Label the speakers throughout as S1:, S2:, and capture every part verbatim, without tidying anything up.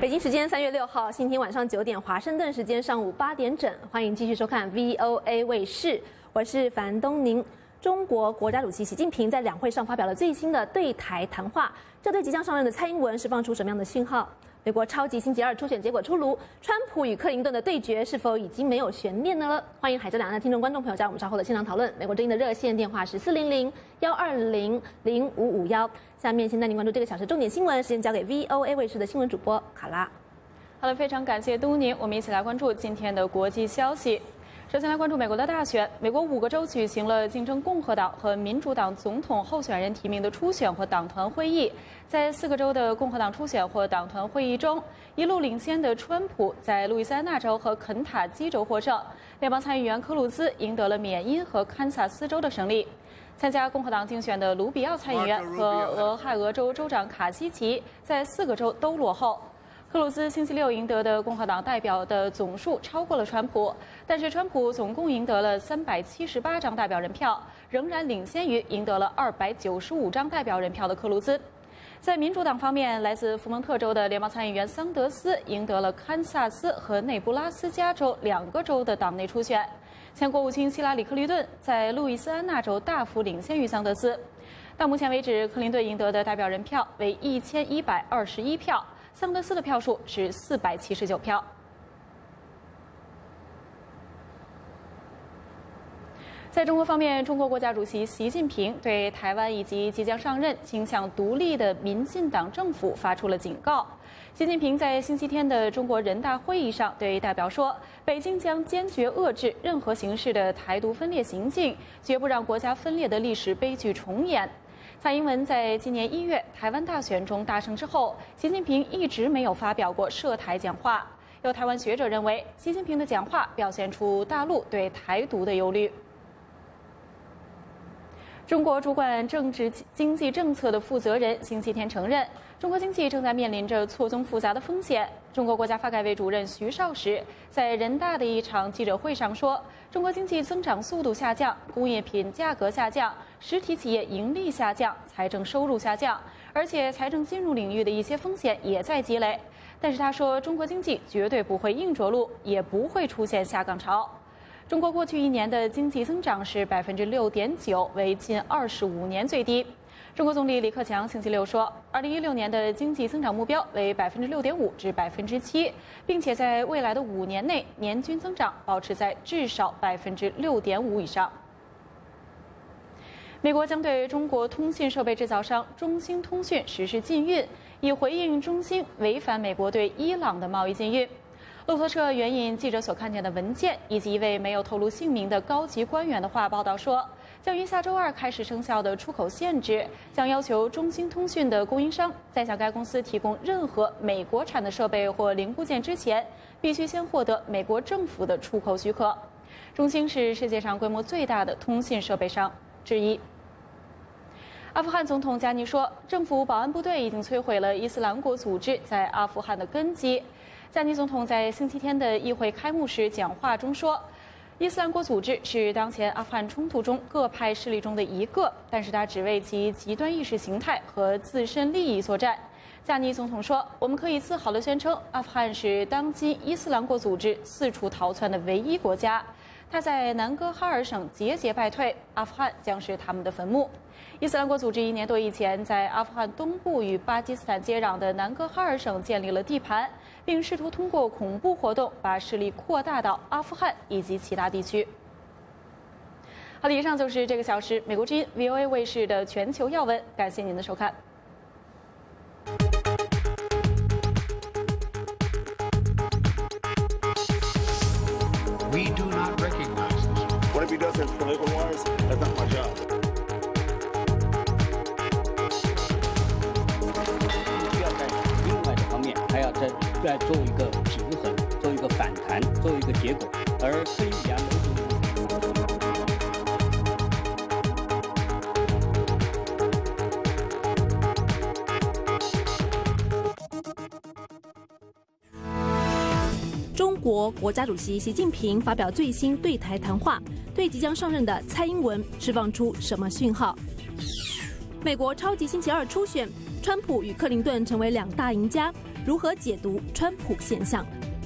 S1: 北京时间三月六号星期天晚上九点，华盛顿时间上午八点整，欢迎继续收看 V O A 卫视，我是樊东宁。中国国家主席习近平在两会上发表了最新的对台谈话，这对即将上任的蔡英文释放出什么样的讯号？美国超级星期二初选结果出炉，川普与克林顿的对决是否已经没有悬念了呢？欢迎海峡两岸的听众观众朋友加入我们稍后的现场讨论。美国之音的热线电话是四零零幺二零零五五幺。下面先带您关注这个小时重点新闻，时间交给 V O A 卫视的新闻主播卡拉。
S2: 好了，非常感谢东宁，我们一起来关注今天的国际消息。首先来关注美国的大选，美国五个州举行了竞争共和党和民主党总统候选人提名的初选和党团会议。在四个州的共和党初选或党团会议中，一路领先的川普在路易斯安那州和肯塔基州获胜，联邦参议员科鲁兹赢得了缅因和堪萨斯州的胜利。参加共和党竞选的卢比奥参议员和俄亥俄州州长卡西奇在四个州都落后。克鲁兹星期六赢得的共和党代表的总数超过了川普，但是川普总共赢得了三百七十八张代表人票，仍然领先于赢得了二百九十五张代表人票的克鲁兹。在民主党方面，来自福蒙特州的联邦参议员桑德斯赢得了堪萨斯和内布拉斯加州两个州的党内初选。前国务卿希拉里·克林顿在路易斯安那州大幅领先于桑德斯。到目前为止，克林顿赢得的代表人票为一千一百二十一票。桑德斯的票数是四百七十九票。在中国方面，中国国家主席习近平对台湾以及即将上任倾向独立的民进党政府发出了警告。习近平在星期天的中国人大会议上对代表说，北京将坚决遏制任何形式的台独分裂行径，绝不让国家分裂的历史悲剧重演。蔡英文在今年一月台湾大选中大胜之后，习近平一直没有发表过涉台讲话。有台湾学者认为，习近平的讲话表现出大陆对台独的忧虑。中国主管政治经济政策的负责人星期天承认，中国经济正在面临着错综复杂的风险。中国国家发改委主任徐绍时在人大的一场记者会上说，中国经济增长速度下降，工业品价格下降，实体企业盈利下降，财政收入下降，而且财政金融领域的一些风险也在积累。但是他说，中国经济绝对不会硬着陆，也不会出现下岗潮。中国过去一年的经济增长是百分之六点九，为近二十五年最低。中国总理李克强星期六说，二零一六年的经济增长目标为百分之六点五至百分之七，并且在未来的五年内年均增长保持在至少百分之六点五以上。美国将对中国通信设备制造商中兴通讯实施禁运，以回应中兴违反美国对伊朗的贸易禁运。路透社援引记者所看见的文件以及一位没有透露姓名的高级官员的话报道说，将于下周二开始生效的出口限制将要求中兴通讯的供应商在向该公司提供任何美国产的设备或零部件之前，必须先获得美国政府的出口许可。中兴是世界上规模最大的通信设备商之一。阿富汗总统加尼说，政府保安部队已经摧毁了伊斯兰国组织在阿富汗的根基。加尼总统在星期天的议会开幕式讲话中说，伊斯兰国组织是当前阿富汗冲突中各派势力中的一个，但是他只为其极端意识形态和自身利益作战。加尼总统说，我们可以自豪地宣称，阿富汗是当今伊斯兰国组织四处逃窜的唯一国家。他在南哥哈尔省节节败退，阿富汗将是他们的坟墓。伊斯兰国组织一年多以前在阿富汗东部与巴基斯坦接壤的南哥哈尔省建立了地盘，并试图通过恐怖活动把势力扩大到阿富汗以及其他地区。好的，以上就是这个小时美国之音 V O A 卫视的全球要闻，感谢您的收看。
S3: We do not recognize this.
S4: What if he does have political wires? That's not my job.
S5: 需要在另外的方面还要再再做一个平衡，做一个反弹，做一个结果。而克里米亚某种
S1: 中国国家主席习近平发表最新对台谈话，对即将上任的蔡英文释放出什么讯号？美国超级星期二初选， 川普与克林顿成为两大赢家，如何解读川普现象？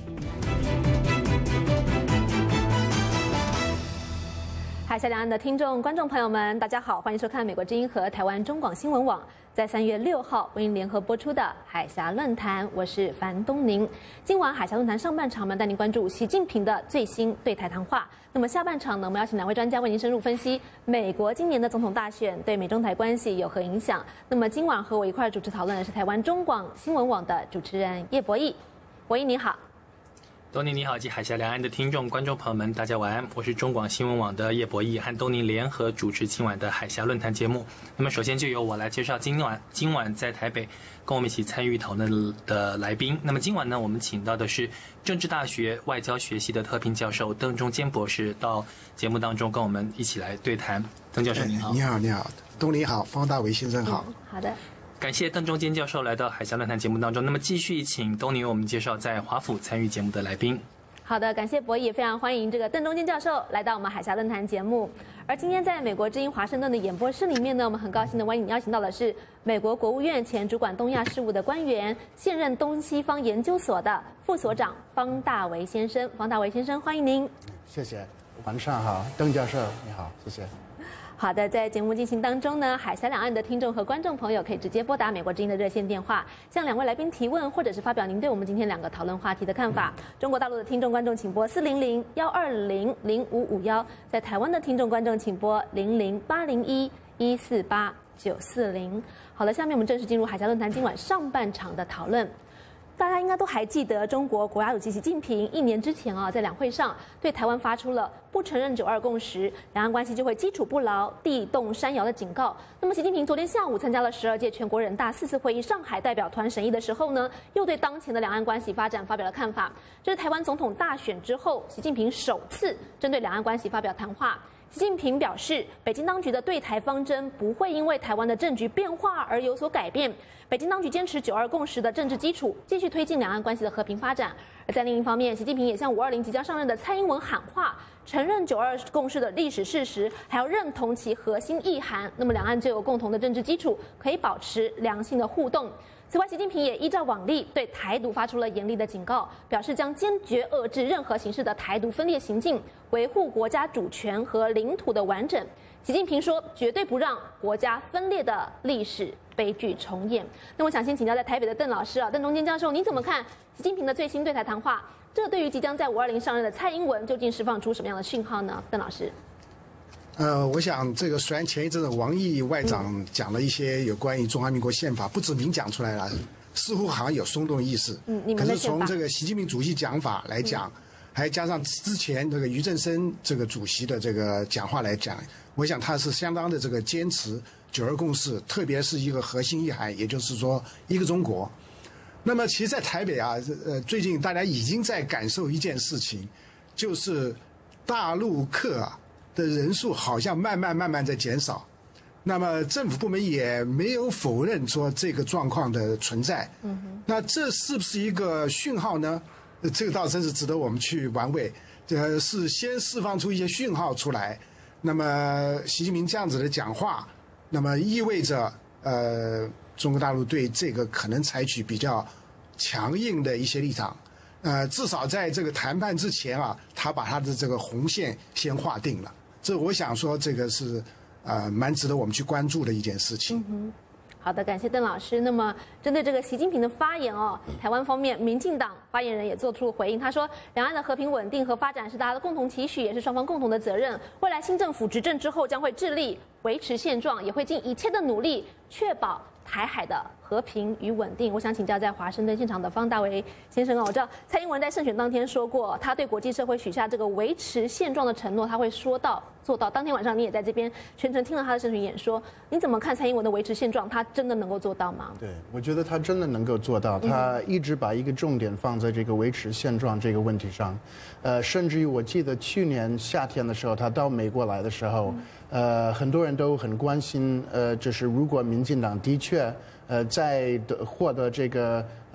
S1: 海峡两岸的听众、观众朋友们，大家好，欢迎收看美国之音和台湾中广新闻网在三月六号为您联合播出的海峡论坛，我是樊东宁。今晚海峡论坛上半场，我们带您关注习近平的最新对台谈话。那么下半场呢，我们邀请两位专家为您深入分析美国今年的总统大选对美中台关系有何影响。那么今晚和我一块主持讨论的是台湾中广新闻网的主持人叶博弈。博弈你好。
S6: 东宁你好，及海峡两岸的听众、观众朋友们，大家晚安。我是中广新闻网的叶博弈，和东宁联合主持今晚的海峡论坛节目。那么首先就由我来介绍今晚今晚在台北跟我们一起参与讨论的来宾。那么今晚呢，我们请到的是政治大学外交学系的特聘教授邓中坚博士到节目当中跟我们一起来对谈。邓教授您好。
S7: 你好，你好，东宁好，方大为先生好。
S1: 嗯、好的。
S6: 感谢邓中坚教授来到海峡论坛节目当中。那么继续请东宁为我们介绍在华府参与节目的来宾。
S1: 好的，感谢博弈，也非常欢迎这个邓中坚教授来到我们海峡论坛节目。而今天在美国之音华盛顿的演播室里面呢，我们很高兴的为你邀请到的是美国国务院前主管东亚事务的官员，现任东西方研究所的副所长方大为先生。方大为先生，欢迎您。
S7: 谢谢，晚上好，邓教授你好，谢谢。
S1: 好的，在节目进行当中呢，海峡两岸的听众和观众朋友可以直接拨打美国之音的热线电话，向两位来宾提问，或者是发表您对我们今天两个讨论话题的看法。中国大陆的听众观众请拨四零零幺二零零五五幺，在台湾的听众观众请拨零零八零一一四八九四零。好了，下面我们正式进入海峡论坛今晚上半场的讨论。大家应该都还记得，中国国家主席习近平一年之前啊，在两会上对台湾发出了不承认九二共识，两岸关系就会基础不牢、地动山摇的警告。那么，习近平昨天下午参加了十二届全国人大四次会议上海代表团审议的时候呢，又对当前的两岸关系发展发表了看法。这是台湾总统大选之后，习近平首次针对两岸关系发表谈话。习近平表示，北京当局的对台方针不会因为台湾的政局变化而有所改变。北京当局坚持九二共识的政治基础，继续推进两岸关系的和平发展。而在另一方面，习近平也向五二零即将上任的蔡英文喊话，承认九二共识的历史事实，还要认同其核心意涵。那么，两岸就有共同的政治基础，可以保持良性的互动。此外，习近平也依照往例对台独发出了严厉的警告，表示将坚决遏制任何形式的台独分裂行径，维护国家主权和领土的完整。习近平说，绝对不让国家分裂的历史悲剧重演。那我想先请教在台北的邓老师啊，邓中坚教授，您怎么看习近平的最新对台谈话？这对于即将在五二零上任的蔡英文，究竟释放出什么样的讯号呢？邓老师。
S7: 呃，我想这个虽然前一阵子王毅外长讲了一些有关于中华民国宪法，不指明讲出来了，似乎好像有松动意思。嗯，你们的宪法。可是从这个习近平主席讲法来讲，嗯、还加上之前这个俞正声这个主席的这个讲话来讲，我想他是相当的这个坚持九二共识，特别是一个核心意涵，也就是说一个中国。那么，其实，在台北啊，呃，最近大家已经在感受一件事情，就是大陆客啊。的人数好像慢慢慢慢在减少，那么政府部门也没有否认说这个状况的存在。嗯哼，那这是不是一个讯号呢？这个倒真是值得我们去玩味。呃，是先释放出一些讯号出来，那么习近平这样子的讲话，那么意味着呃，中国大陆对这个可能采取比较强硬的一些立场。呃，至少在这个谈判之前啊，他把他的这个红线先划定了。这我想说，这个是呃蛮值得我们去关注的一件事情。
S1: 嗯好的，感谢邓老师。那么，针对这个习近平的发言哦，台湾方面，民进党发言人也做出了回应。他说，两岸的和平稳定和发展是大家的共同期许，也是双方共同的责任。未来新政府执政之后，将会致力维持现状，也会尽一切的努力，确保台海的和平与稳定。我想请教在华盛顿现场的方大为先生啊，我知道蔡英文在胜选当天说过，他对国际社会许下这个维持现状的承诺，他会说到做到。当天晚上你也在这边全程听了他的胜选演说，你怎么看蔡英文的维持现状？他真的能够做到吗？
S8: 对，我觉得他真的能够做到。他一直把一个重点放在这个维持现状这个问题上，呃，甚至于我记得去年夏天的时候，他到美国来的时候。嗯呃，很多人都很关心，呃，就是如果民进党的确，呃，在获得这个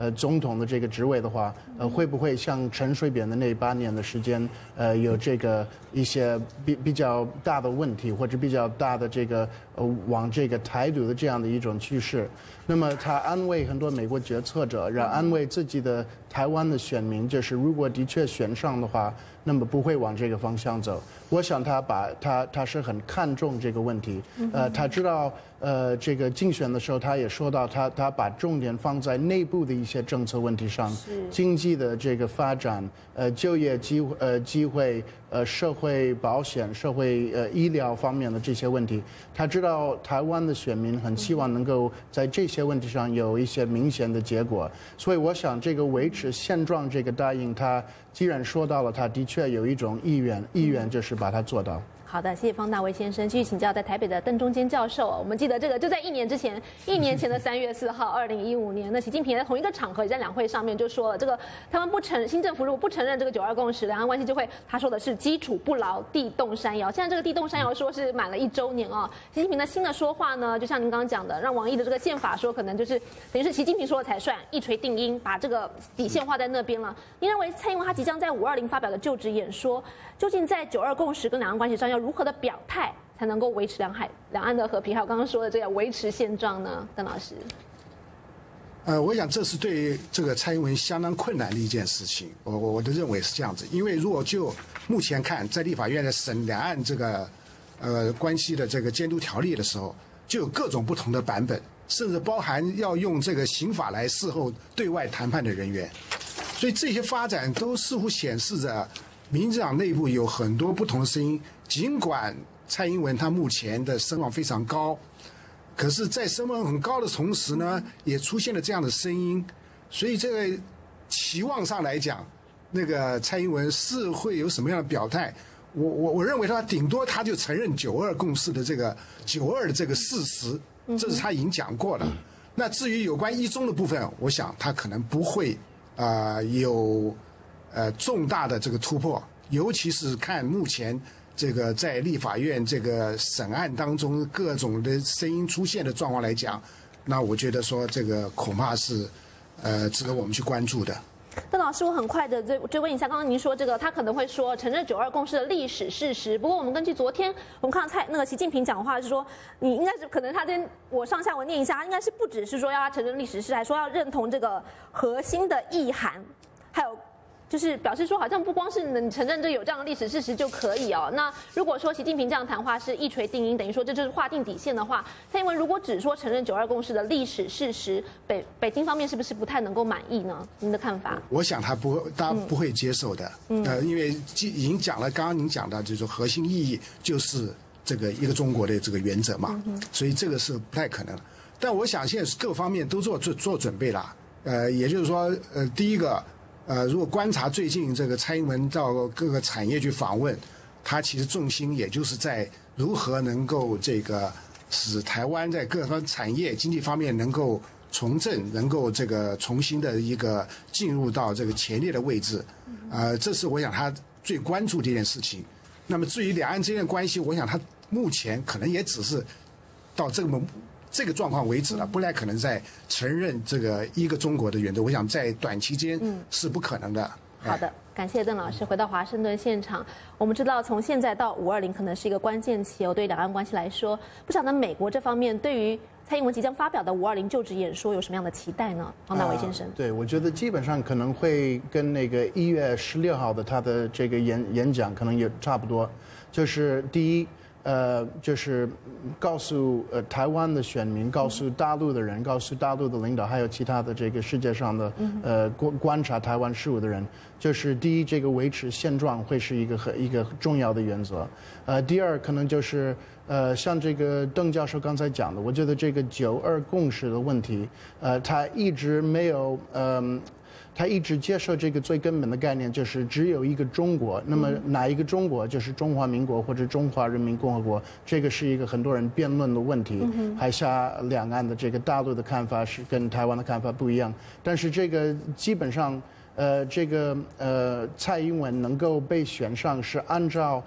S8: 呃总统的这个职位的话，呃会不会像陈水扁的那八年的时间，呃有这个一些比比较大的问题，或者比较大的这个呃往这个台独的这样的一种趋势？那么他安慰很多美国决策者，然后安慰自己的台湾的选民，就是如果的确选上的话，那么不会往这个方向走。我想他把他他是很看重这个问题，呃，他知道呃这个竞选的时候，他也说到他他把重点放在内部的一些政策问题上，经济的这个发展，呃就业机会呃机会呃社会保险、社会呃医疗方面的这些问题，他知道台湾的选民很希望能够在这些问题上有一些明显的结果，所以我想这个维持现状这个答应，他既然说到了，他的确有一种意愿，意愿就是把它做到。
S1: 好的，谢谢方大为先生。继续请教在台北的邓中坚教授。我们记得这个就在一年之前，一年前的三月四号，二零一五年，那习近平在同一个场合，也在两会上面就说了，这个台湾不承新政府如果不承认这个九二共识，两岸关系就会，他说的是基础不牢，地动山摇。现在这个地动山摇说是满了一周年啊、哦，习近平的新的说话呢，就像您刚刚讲的，让王毅的这个宪法说，可能就是等于是习近平说了才算，一锤定音，把这个底线画在那边了。您认为蔡英文他即将在五二零发表的就职演说，究竟在九二共识跟两岸关系上要如何的表态，才能够维持两海两岸的和平？还有刚刚说的这个维持现状呢，邓老师。
S7: 呃，我想这是对这个蔡英文相当困难的一件事情。我我我的认为是这样子，因为如果就目前看，在立法院在审两岸这个呃关系的这个监督条例的时候，就有各种不同的版本，甚至包含要用这个刑法来事后对外谈判的人员。所以这些发展都似乎显示着民进党内部有很多不同的声音，尽管蔡英文他目前的声望非常高，可是，在声望很高的同时呢，也出现了这样的声音，所以这个期望上来讲，那个蔡英文是会有什么样的表态？我我我认为他顶多他就承认九二共识的这个九二的这个事实，这是他已经讲过了。那至于有关一中的部分，我想他可能不会啊、呃、有。呃，重大的这个突破，尤其是看目前这个在立法院这个审案当中各种的声音出现的状况来讲，那我觉得说这个恐怕是呃值得我们去关注的。
S1: 邓老师，我很快的追追问一下，刚刚您说这个他可能会说承认九二共识的历史事实，不过我们根据昨天我们看到蔡那个习近平讲话是说，你应该是可能他跟我上下文念一下，他应该是不只是说要他承认历史事实，还说要认同这个核心的意涵，还有。就是表示说，好像不光是能承认这有这样的历史事实就可以哦。那如果说习近平这样谈话是一锤定音，等于说这就是划定底线的话，蔡英文如果只说承认九二共识的历史事实，北北京方面是不是不太能够满意呢？您的看法？
S7: 我想他不，他不会接受的。嗯、呃，因为已经讲了，刚刚您讲的就是说核心意义就是这个一个中国的这个原则嘛，嗯、所以这个是不太可能。但我想现在各方面都做做做准备了。呃，也就是说，呃，第一个。呃，如果观察最近这个蔡英文到各个产业去访问，他其实重心也就是在如何能够这个使台湾在各方产业经济方面能够重振，能够这个重新的一个进入到这个前列的位置，呃，这是我想他最关注的一件事情。那么至于两岸之间的关系，我想他目前可能也只是到这么。这个状况为止了，不太可能再承认这个一个中国的原则。我想在短期间是不可能的。
S1: 嗯、好的，感谢邓老师。回到华盛顿现场，我们知道从现在到五二零可能是一个关键期哦，对两岸关系来说，不晓得美国这方面对于蔡英文即将发表的五二零就职演说有什么样的期待呢？方大为先生、呃，
S8: 对，我觉得基本上可能会跟那个一月十六号的他的这个演演讲可能也差不多，就是第一。呃，就是告诉呃台湾的选民，告诉大陆的人，告诉大陆的领导，还有其他的这个世界上的呃观观察台湾事务的人，就是第一，这个维持现状会是一个很一个重要的原则。呃，第二，可能就是呃像这个邓教授刚才讲的，我觉得这个九二共识的问题，呃，他一直没有嗯。呃他一直接受这个最根本的概念，就是只有一个中国。那么哪一个中国，就是中华民国或者中华人民共和国？这个是一个很多人辩论的问题。海峡两岸的这个大陆的看法是跟台湾的看法不一样，但是这个基本上，呃，这个呃蔡英文能够被选上，是按照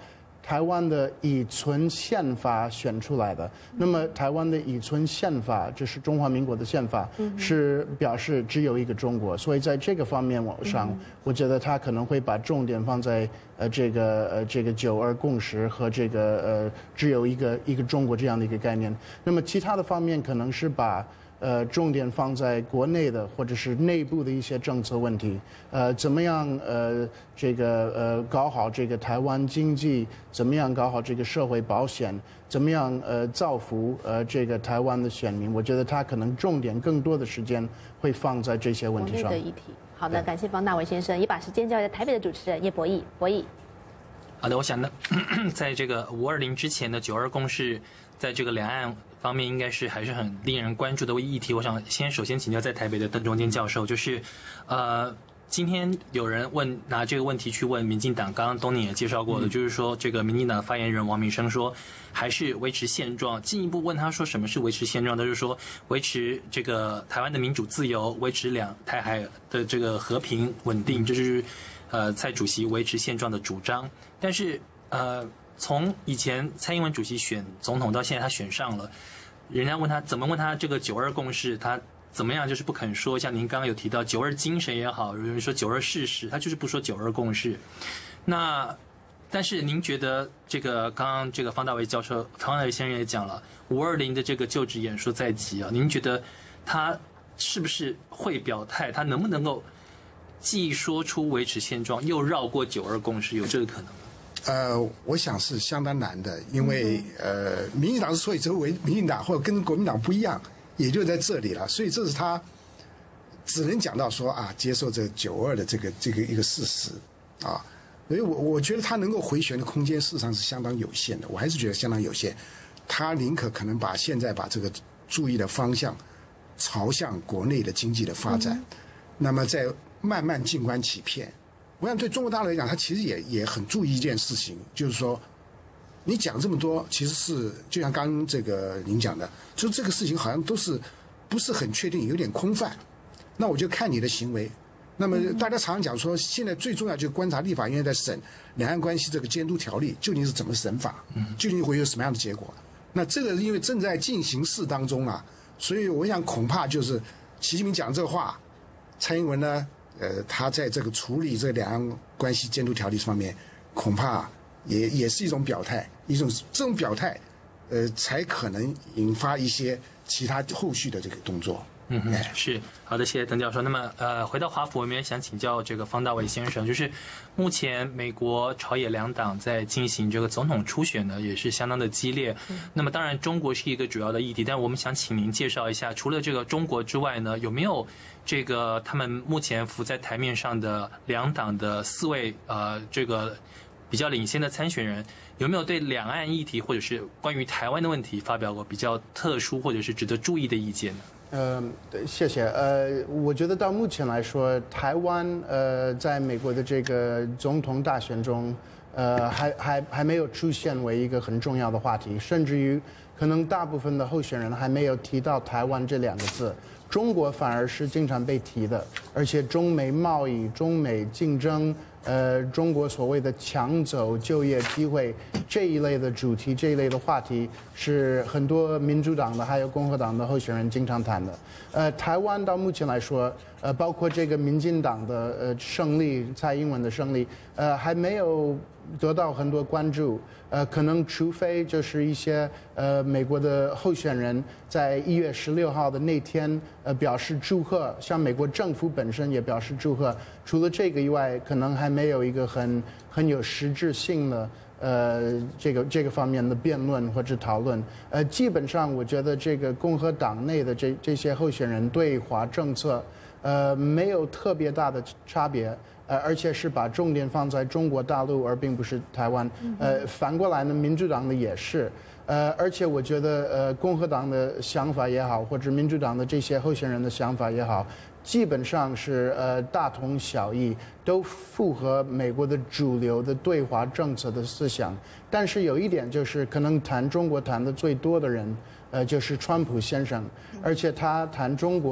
S8: 台湾的已存宪法选出来的。那么台湾的已存宪法，这是中华民国的宪法，是表示只有一个中国。所以在这个方面上，我觉得他可能会把重点放在呃这个呃这个九二共识和这个呃只有一个一个中国这样的一个概念。那么其他的方面可能是把。呃，重点放在国内的或者是内部的一些政策问题，呃，怎么样呃这个呃搞好这个台湾经济，怎么样搞好这个社会保险，怎么样呃造福呃这个台湾的选民？我觉得他可能重点更多的时间会放在这些问题上。
S1: 国内的议题。好的，感谢方大为先生，也把时间交给台北的主持人叶博弈。博弈。
S6: 好的，我想呢，在这个五二零之前的九二共识，在这个两岸方面应该是还是很令人关注的议题。我想先首先请教在台北的邓中坚教授，就是呃，今天有人问拿这个问题去问民进党，刚刚东宁也介绍过了，嗯、就是说这个民进党发言人王明生说还是维持现状，进一步问他说什么是维持现状，就是说维持这个台湾的民主自由，维持两台海的这个和平稳定，这就是呃蔡主席维持现状的主张。但是呃，从以前蔡英文主席选总统到现在他选上了，人家问他怎么问他这个九二共识，他怎么样就是不肯说。像您刚刚有提到九二精神也好，有人说九二事实，他就是不说九二共识。那但是您觉得这个刚刚这个方大为教授、方大为先生也讲了，五二零的这个就职演说在即啊，您觉得他是不是会表态？他能不能够既说出维持现状，又绕过九二共识？有这个可能吗？
S7: 呃，我想是相当难的，因为呃，民进党之所以成为民进党或者跟国民党不一样，也就在这里了。所以这是他只能讲到说啊，接受这九二的这个这个一个事实啊。所以我我觉得他能够回旋的空间事实上是相当有限的，我还是觉得相当有限。他宁可可能把现在把这个注意的方向朝向国内的经济的发展，嗯、那么再慢慢静观其变。我想对中国大陆来讲，他其实也也很注意一件事情，就是说，你讲这么多，其实是就像刚刚这个您讲的，就这个事情好像都是不是很确定，有点空泛。那我就看你的行为。那么大家常常讲说，现在最重要就是观察立法院在审两岸关系这个监督条例究竟是怎么审法，究竟会有什么样的结果。那这个因为正在进行式当中啊，所以我想恐怕就是习近平讲这个话，蔡英文呢。呃，他在这个处理这两岸关系监督条例方面，恐怕也也是一种表态，一种这种表态，呃，才可能引发一些其他后续的这个动作。
S6: 嗯哼，是好的，谢谢邓教授。那么，呃，回到华府，我们也想请教这个方大为先生，就是目前美国朝野两党在进行这个总统初选呢，也是相当的激烈。嗯、那么，当然中国是一个主要的议题，但我们想请您介绍一下，除了这个中国之外呢，有没有这个他们目前浮在台面上的两党的四位呃这个比较领先的参选人，有没有对两岸议题或者是关于台湾的问题发表过比较特殊或者是值得注意的意见呢？
S8: 呃，谢谢。呃，我觉得到目前来说，台湾呃，在美国的这个总统大选中，呃，还还还没有出现为一个很重要的话题，甚至于可能大部分的候选人还没有提到台湾这两个字。中国反而是经常被提的，而且中美贸易、中美竞争，呃，中国所谓的抢走就业机会这一类的主题、这一类的话题，是很多民主党的还有共和党的候选人经常谈的。呃，台湾到目前来说，呃，包括这个民进党的呃胜利，蔡英文的胜利，呃，还没有得到很多关注。呃，可能除非就是一些呃美国的候选人在一月十六号的那天呃表示祝贺，像美国政府本身也表示祝贺。除了这个以外，可能还没有一个很很有实质性的呃这个这个方面的辩论或者讨论。呃，基本上我觉得这个共和党内的这这些候选人对华政策呃没有特别大的差别。呃，而且是把重点放在中国大陆，而并不是台湾。呃，反过来呢，民主党的也是。呃，而且我觉得，呃，共和党的想法也好，或者民主党的这些候选人的想法也好，基本上是呃大同小异，都符合美国的主流的对华政策的思想。但是有一点就是，可能谈中国谈的最多的人，呃，就是川普先生，而且他谈中国。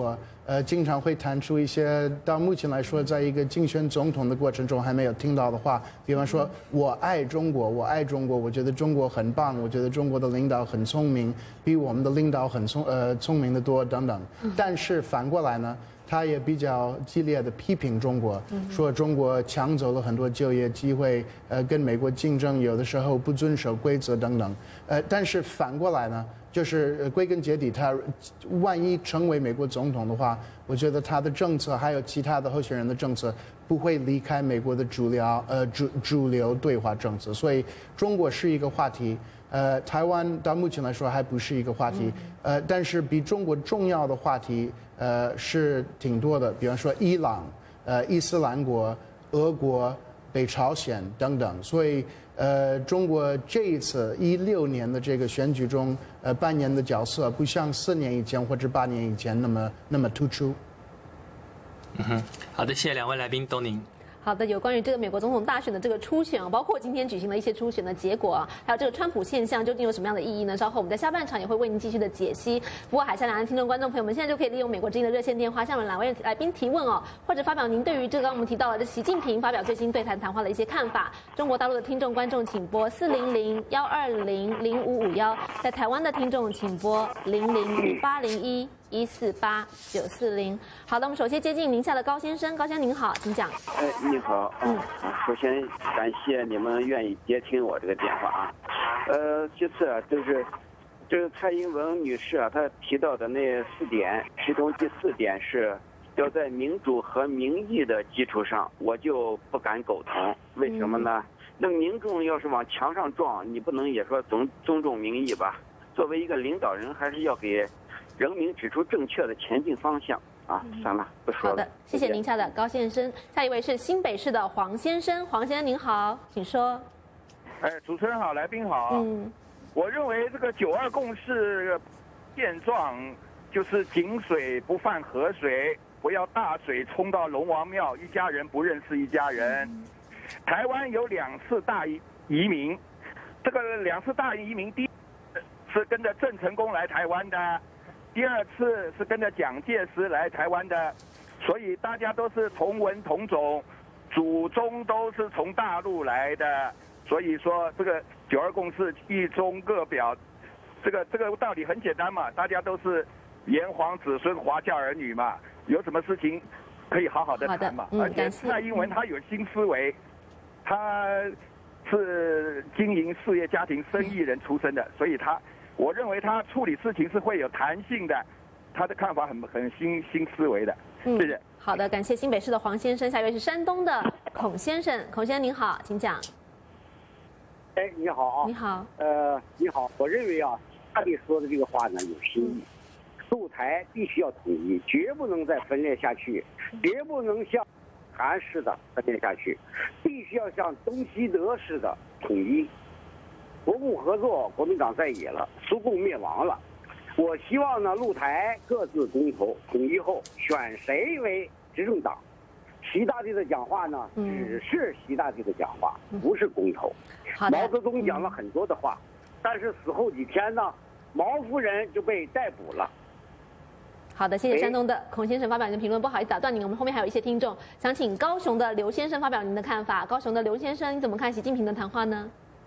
S8: 呃，经常会谈出一些到目前来说，在一个竞选总统的过程中还没有听到的话，比方说“我爱中国，我爱中国”，我觉得中国很棒，我觉得中国的领导很聪明，比我们的领导很聪呃聪明的多等等。但是反过来呢，他也比较激烈的批评中国，说中国抢走了很多就业机会，呃，跟美国竞争，有的时候不遵守规则等等。呃，但是反过来呢？就是归根结底，他万一成为美国总统的话，我觉得他的政策还有其他的候选人的政策不会离开美国的主流呃主主流对华政策，所以中国是一个话题，呃，台湾到目前来说还不是一个话题，呃，但是比中国重要的话题呃是挺多的，比方说伊朗、呃伊斯兰国、俄国、北朝鲜等等，所以。呃，中国这一次一六年的这个选举中，呃，扮演的角色不像四年以前或者八年以前那么那么突出。
S6: 嗯哼，好的，谢谢两位来宾，东宁。
S1: 好的，有关于这个美国总统大选的这个初选啊，包括今天举行的一些初选的结果啊，还有这个川普现象究竟有什么样的意义呢？稍后我们在下半场也会为您继续的解析。不过海峡两岸听众观众朋友们，现在就可以利用美国之音的热线电话向我们两位来宾提问哦，或者发表您对于这个刚刚我们提到的这习近平发表最新对谈谈话的一些看法。中国大陆的听众观众请拨四零零幺二零零五五幺，在台湾的听众请拨零零八零一。一四八九四零。好的，我们首先接近宁夏的高先生，高先生您好，请讲。
S9: 哎，你好，嗯，首先感谢你们愿意接听我这个电话啊。呃，其次啊，就是这个蔡英文女士啊，她提到的那四点，其中第四点是要在民主和民意的基础上，我就不敢苟同。为什么呢？那民众要是往墙上撞，你不能也说尊尊重民意吧？作为一个领导人，还是要给人民指出正确的前进方向啊！算了，不说了。
S1: 好的，谢谢宁夏的高先生。下一位是新北市的黄先生，黄先生您好，请说。
S10: 哎，主持人好，来宾好。嗯，我认为这个九二共识现状就是井水不犯河水，不要大水冲到龙王庙，一家人不认识一家人。嗯、台湾有两次大移民，这个两次大移民，第一是跟着郑成功来台湾的。第二次是跟着蒋介石来台湾的，所以大家都是同文同种，祖宗都是从大陆来的。所以说这个九二共识一中各表，这个这个道理很简单嘛，大家都是炎黄子孙华夏儿女嘛，有什么事情可以好好的谈嘛。
S1: 嗯、
S10: 而且蔡英文他有新思维，他是经营事业家庭生意人出身的，所以他。我认为他处理事情是会有弹性的，他的看法很很新新思维的。谢谢。
S1: 好的，感谢新北市的黄先生。下一位是山东的孔先生，孔先生您好，请讲。
S11: 哎，你好啊。
S1: 你好。
S11: 呃，你好，我认为啊，他的说的这个话呢有新意，陆台必须要统一，绝不能再分裂下去，绝不能像韩式的分裂下去，必须要像东西德式的统一。国共合作，国民党在野了，苏共灭亡了。我希望呢，陆台各自公投，统一后选谁为执政党。习大帝的讲话呢，只是习大帝的讲话，不是公投。毛泽东讲了很多的话，但是死后几天呢，毛夫人就被逮捕了。
S1: 好的，谢谢山东的孔先生发表您的评论。不好意思打断您，我们后面还有一些听众想请高雄的刘先生发表您的看法。高雄的刘先生，你怎么看习近平的谈话呢？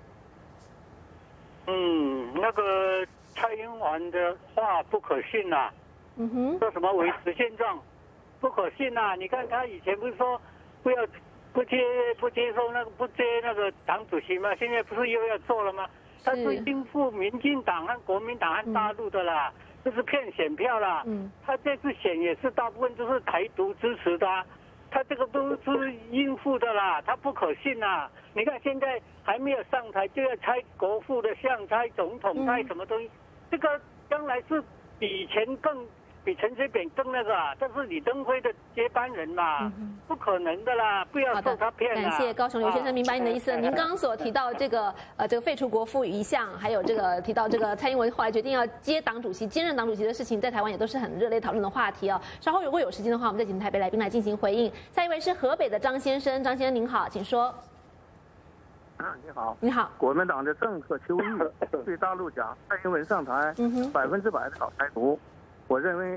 S12: 嗯，那个蔡英文的话不可信呐、啊，嗯哼，说什么维持现状，不可信呐、啊。你看他以前不是说不要不接不接受那个不接那个党主席吗？现在不是又要做了吗？他是应付民进党和国民党和大陆的啦，这、嗯、是骗选票啦。嗯，他这次选也是大部分都是台独支持的、啊，他这个都是应付的啦，他不可信呐、啊。你看现在还没有上台就要拆国父的像，拆总统，拆什么东西？嗯、这个将来是比以前更比陈水扁更那个啊！这是李登辉的接班人嘛，嗯、不可能的啦！不要受他骗啦。
S1: 感谢高雄刘先生，明白您的意思。您刚刚所提到这个呃这个废除国父遗像，还有这个提到这个蔡英文后来决定要接党主席、兼任党主席的事情，在台湾也都是很热烈讨论的话题哦。稍后如果有时间的话，我们再请台北来宾来进行回应。下一位是河北的张先生，张先生您好，请说。
S13: 啊，你好，
S1: 你好。
S13: 国民党的政客邱毅对大陆讲，蔡英文上台，百分之百的搞台独。我认为，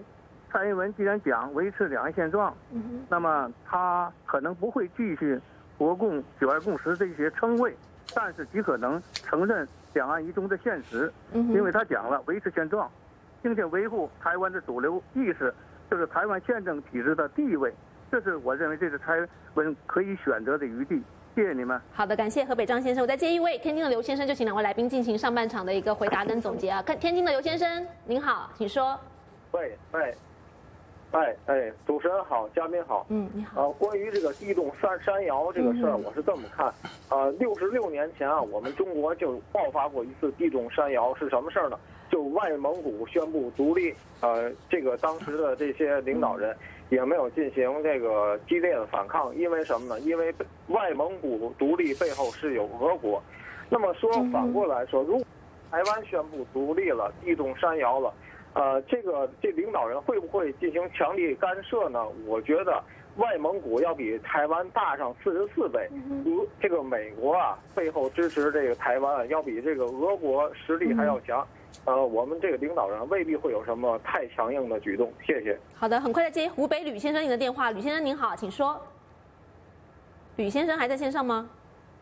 S13: 蔡英文既然讲维持两岸现状，
S1: 嗯、
S13: 那么他可能不会继续国共九二共识这些称谓，但是极可能承认两岸一中的现实，
S1: 嗯、
S13: 因为他讲了维持现状，并且维护台湾的主流意识，就是台湾宪政体制的地位，这是我认为这是蔡文可以选择的余地。谢谢你们。
S1: 好的，感谢河北张先生。我再接一位天津的刘先生，就请两位来宾进行上半场的一个回答跟总结啊。看天津的刘先生，您好，请说。
S14: 喂喂，哎哎，主持人好，嘉宾好。
S1: 嗯，你好。
S14: 呃，关于这个地动山山摇这个事儿，我是这么看。呃，六十六年前啊，我们中国就爆发过一次地动山摇，是什么事儿呢？就外蒙古宣布独立，呃，这个当时的这些领导人也没有进行这个激烈的反抗，因为什么呢？因为外蒙古独立背后是有俄国。那么说反过来说，如果台湾宣布独立了，地动山摇了。呃，这个这领导人会不会进行强力干涉呢？我觉得外蒙古要比台湾大上四十四倍。如这个美国啊，背后支持这个台湾，要比这个俄国实力还要强。呃，我们这个领导人未必会有什么太强硬的举动。谢谢。
S1: 好的，很快再接湖北吕先生您的电话。吕先生您好，请说。吕先生还在线上吗？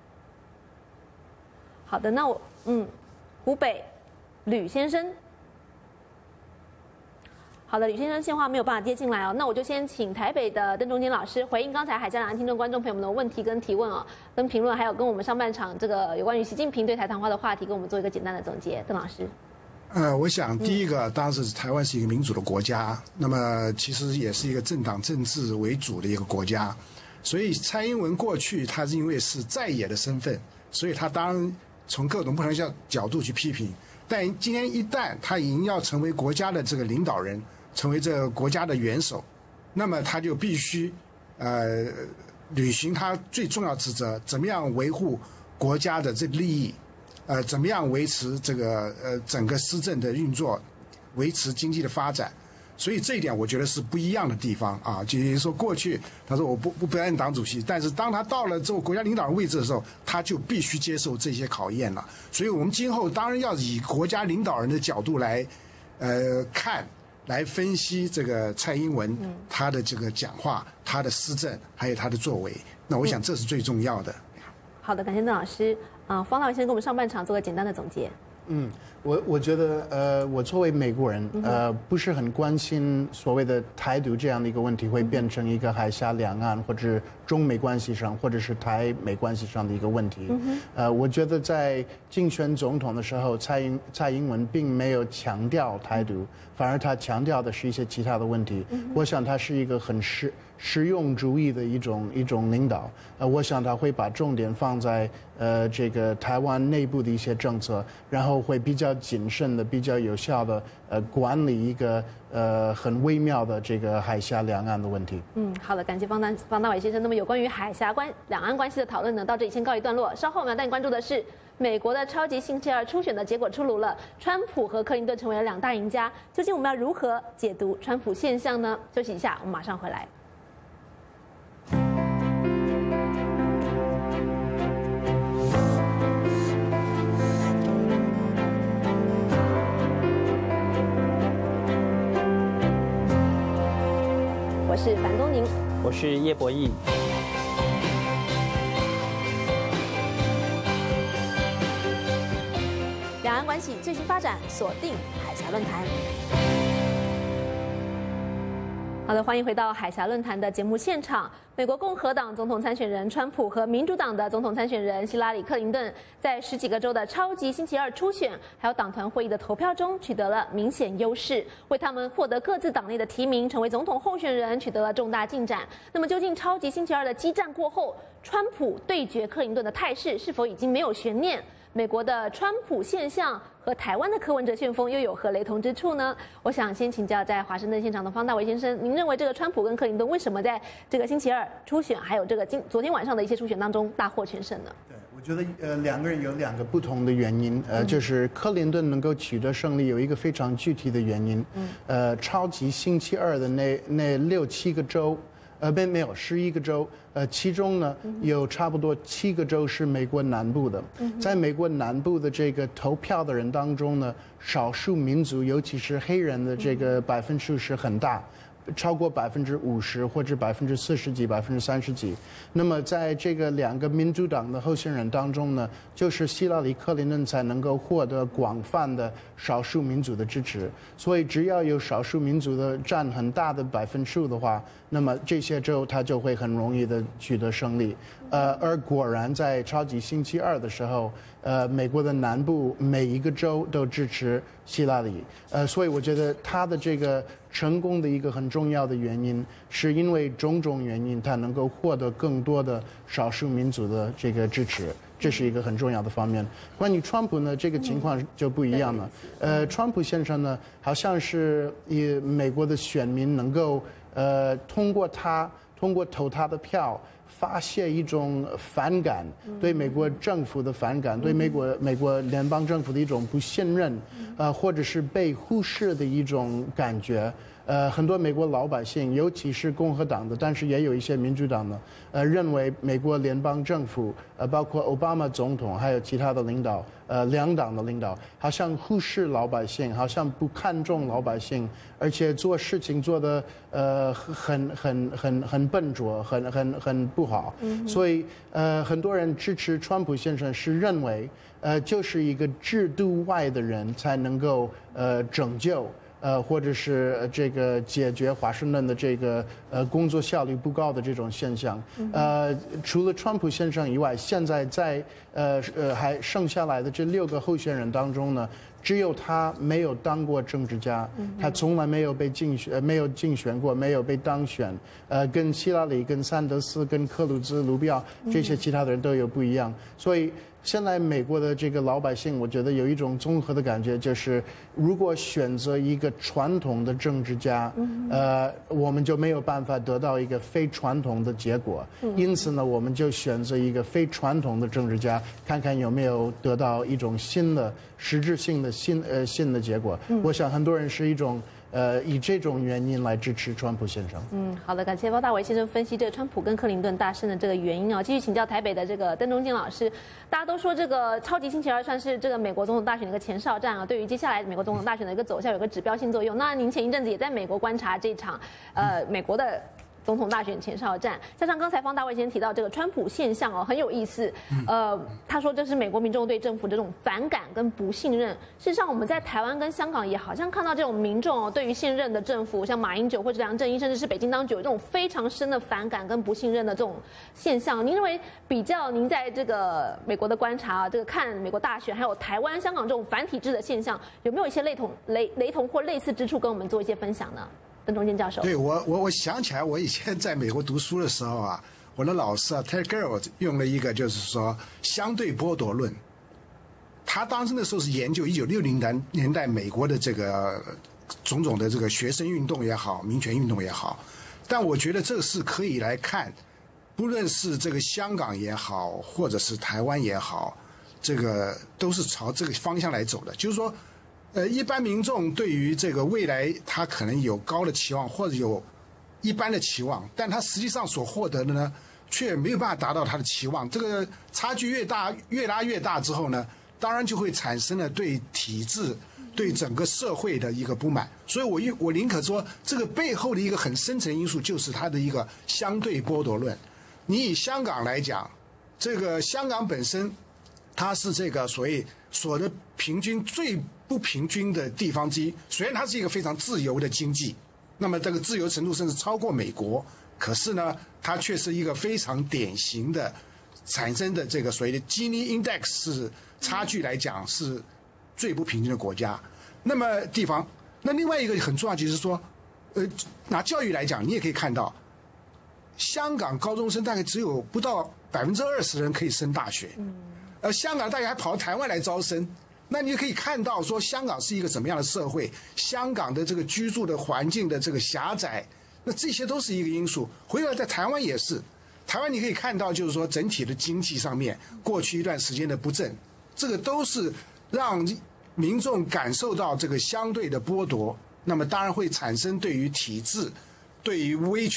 S1: 好的，那我嗯，湖北吕先生。好的，吕先生电话没有办法接进来哦，那我就先请台北的邓中坚老师回应刚才海峡两岸听众观众朋友们的问题跟提问哦，跟评论，还有跟我们上半场这个有关于习近平对台谈话的话题，跟我们做一个简单的总结。邓老师，
S7: 呃，我想第一个，当然是台湾是一个民主的国家，那么其实也是一个政党政治为主的一个国家，所以蔡英文过去他是因为是在野的身份，所以他当然从各种不同的角度去批评，但今天一旦他已经要成为国家的这个领导人，成为这个国家的元首，那么他就必须，呃，履行他最重要职责，怎么样维护国家的这个利益，呃，怎么样维持这个呃整个施政的运作，维持经济的发展。所以这一点我觉得是不一样的地方啊。就是说，过去他说我不不不担任党主席，但是当他到了这个国家领导人位置的时候，他就必须接受这些考验了。所以我们今后当然要以国家领导人的角度来，呃看。来分析这个蔡英文他的这个讲话、他的施政，还有他的作为。那我想这是最重要的。
S1: 好的，感谢邓老师。啊、呃，方大伟先跟我们上半场做个简单的总结。
S8: 嗯，我我觉得呃，我作为美国人，呃，不是很关心所谓的台独这样的一个问题会变成一个海峡两岸或者中美关系上，或者是台美关系上的一个问题。呃，我觉得在竞选总统的时候，蔡英蔡英文并没有强调台独，反而他强调的是一些其他的问题。我想他是一个很实实用主义的一种一种领导。呃，我想他会把重点放在呃这个台湾内部的一些政策，然后会比较谨慎的、比较有效的呃管理一个呃很微妙的这个海峡两岸的问题。
S1: 嗯，好的，感谢方大方大伟先生。那么有关于海峡关两岸关系的讨论呢，到这里先告一段落。稍后我们要带你关注的是美国的超级星期二初选的结果出炉了，川普和克林顿成为了两大赢家。究竟我们要如何解读川普现象呢？休息一下，我们马上回来。我是樊东宁，
S15: 我是叶博弈。
S1: 两岸关系最新发展，锁定海峡论坛。好的，欢迎回到海峡论坛的节目现场。美国共和党总统参选人川普和民主党的总统参选人希拉里·克林顿在十几个州的超级星期二初选，还有党团会议的投票中取得了明显优势，为他们获得各自党内的提名，成为总统候选人取得了重大进展。那么，究竟超级星期二的激战过后，川普对决克林顿的态势是否已经没有悬念？美国的川普现象和台湾的柯文哲旋风又有何雷同之处呢？我想先请教在华盛顿现场的方大伟先生，您认为这个川普跟克林顿为什么在这个星期二初选，还有这个今昨天晚上的一些初选当中大获全胜呢？
S8: 对，我觉得呃两个人有两个不同的原因，呃，就是克林顿能够取得胜利有一个非常具体的原因，嗯，呃，超级星期二的那那六七个州。 呃，没没有十一个州，呃，其中呢有差不多七个州是美国南部的，在美国南部的这个投票的人当中呢，少数民族，尤其是黑人的这个百分数是很大。超过百分之五十或者百分之四十几、百分之三十几。那么在这个两个民主党的候选人当中呢，就是希拉里·克林顿才能够获得广泛的少数民族的支持。所以只要有少数民族的占很大的百分数的话，那么这些州他就会很容易的取得胜利。呃，而果然在超级星期二的时候，呃，美国的南部每一个州都支持希拉里。呃，所以我觉得他的这个成功的一个很重要的原因，是因为种种原因，他能够获得更多的少数民族的这个支持，这是一个很重要的方面。关于川普呢，这个情况就不一样了。呃，川普先生呢，好像是以美国的选民能够呃通过他，通过投他的票，发泄一种反感，对美国政府的反感，对美国美国联邦政府的一种不信任，呃，或者是被忽视的一种感觉。呃，很多美国老百姓，尤其是共和党的，但是也有一些民主党的，呃，认为美国联邦政府，呃，包括奥巴马总统，还有其他的领导，呃，两党的领导，好像忽视老百姓，好像不看重老百姓，而且做事情做得呃很很很很笨拙，很很很不好。所以呃，很多人支持川普先生，是认为呃，就是一个制度外的人才能够呃拯救。呃，或者是这个解决华盛顿的这个呃工作效率不高的这种现象。呃，除了川普先生以外，现在在呃呃还剩下来的这六个候选人当中呢，只有他没有当过政治家，他从来没有被竞选，没有竞选过，没有被当选。呃，跟希拉里、跟桑德斯、跟克鲁兹、卢比奥这些其他的人都有不一样，所以。现在美国的这个老百姓，我觉得有一种综合的感觉，就是如果选择一个传统的政治家，呃，我们就没有办法得到一个非传统的结果。因此呢，我们就选择一个非传统的政治家，看看有没有得到一种新的、实质性的新呃新的结果。我想很多人是一种。呃，以这种原因来支持川普先生。
S1: 嗯，好的，感谢包大伟先生分析这个川普跟克林顿大胜的这个原因啊。继续请教台北的这个邓中金老师，大家都说这个超级星期二算是这个美国总统大选的一个前哨战啊，对于接下来美国总统大选的一个走向有个指标性作用。那您前一阵子也在美国观察这场呃美国的。总统大选前哨战，加上刚才方大卫先提到这个川普现象哦，很有意思。呃，他说这是美国民众对政府这种反感跟不信任。事实上，我们在台湾跟香港也好像看到这种民众哦，对于现任的政府，像马英九或者梁振英，甚至是北京当局，有这种非常深的反感跟不信任的这种现象。您认为比较您在这个美国的观察啊，这个看美国大选，还有台湾、香港这种反体制的现象，有没有一些雷同、雷雷同或类似之处，跟我们做一些分享呢？邓中坚教授，
S7: 对我我我想起来，我以前在美国读书的时候啊，我的老师啊 Ted Garrett 用了一个就是说相对剥夺论。他当时那时候是研究一九六零年代美国的这个种种的这个学生运动也好，民权运动也好，但我觉得这是可以来看，不论是这个香港也好，或者是台湾也好，这个都是朝这个方向来走的，就是说。呃，一般民众对于这个未来，他可能有高的期望，或者有一般的期望，但他实际上所获得的呢，却没有办法达到他的期望。这个差距越大，越拉越大之后呢，当然就会产生了对体制、对整个社会的一个不满。所以我我宁可说，这个背后的一个很深层因素就是它的一个相对剥夺论。你以香港来讲，这个香港本身，它是这个所谓所得平均最不平均的地方之一，虽然它是一个非常自由的经济，那么这个自由程度甚至超过美国，可是呢，它却是一个非常典型的产生的这个所谓的 Gini Index 是差距来讲是最不平均的国家。那么地方，那另外一个很重要就是说，呃，拿教育来讲，你也可以看到，香港高中生大概只有不到百分之二十的人可以升大学，而香港大家还跑到台湾来招生。那你就可以看到说香港是一个怎么样的社会，香港的这个居住的环境的这个狭窄，那这些都是一个因素。回来在台湾也是，台湾你可以看到就是说整体的经济上面过去一段时间的不振，这个都是让民众感受到这个相对的剥夺，那么当然会产生对于体制、对于威权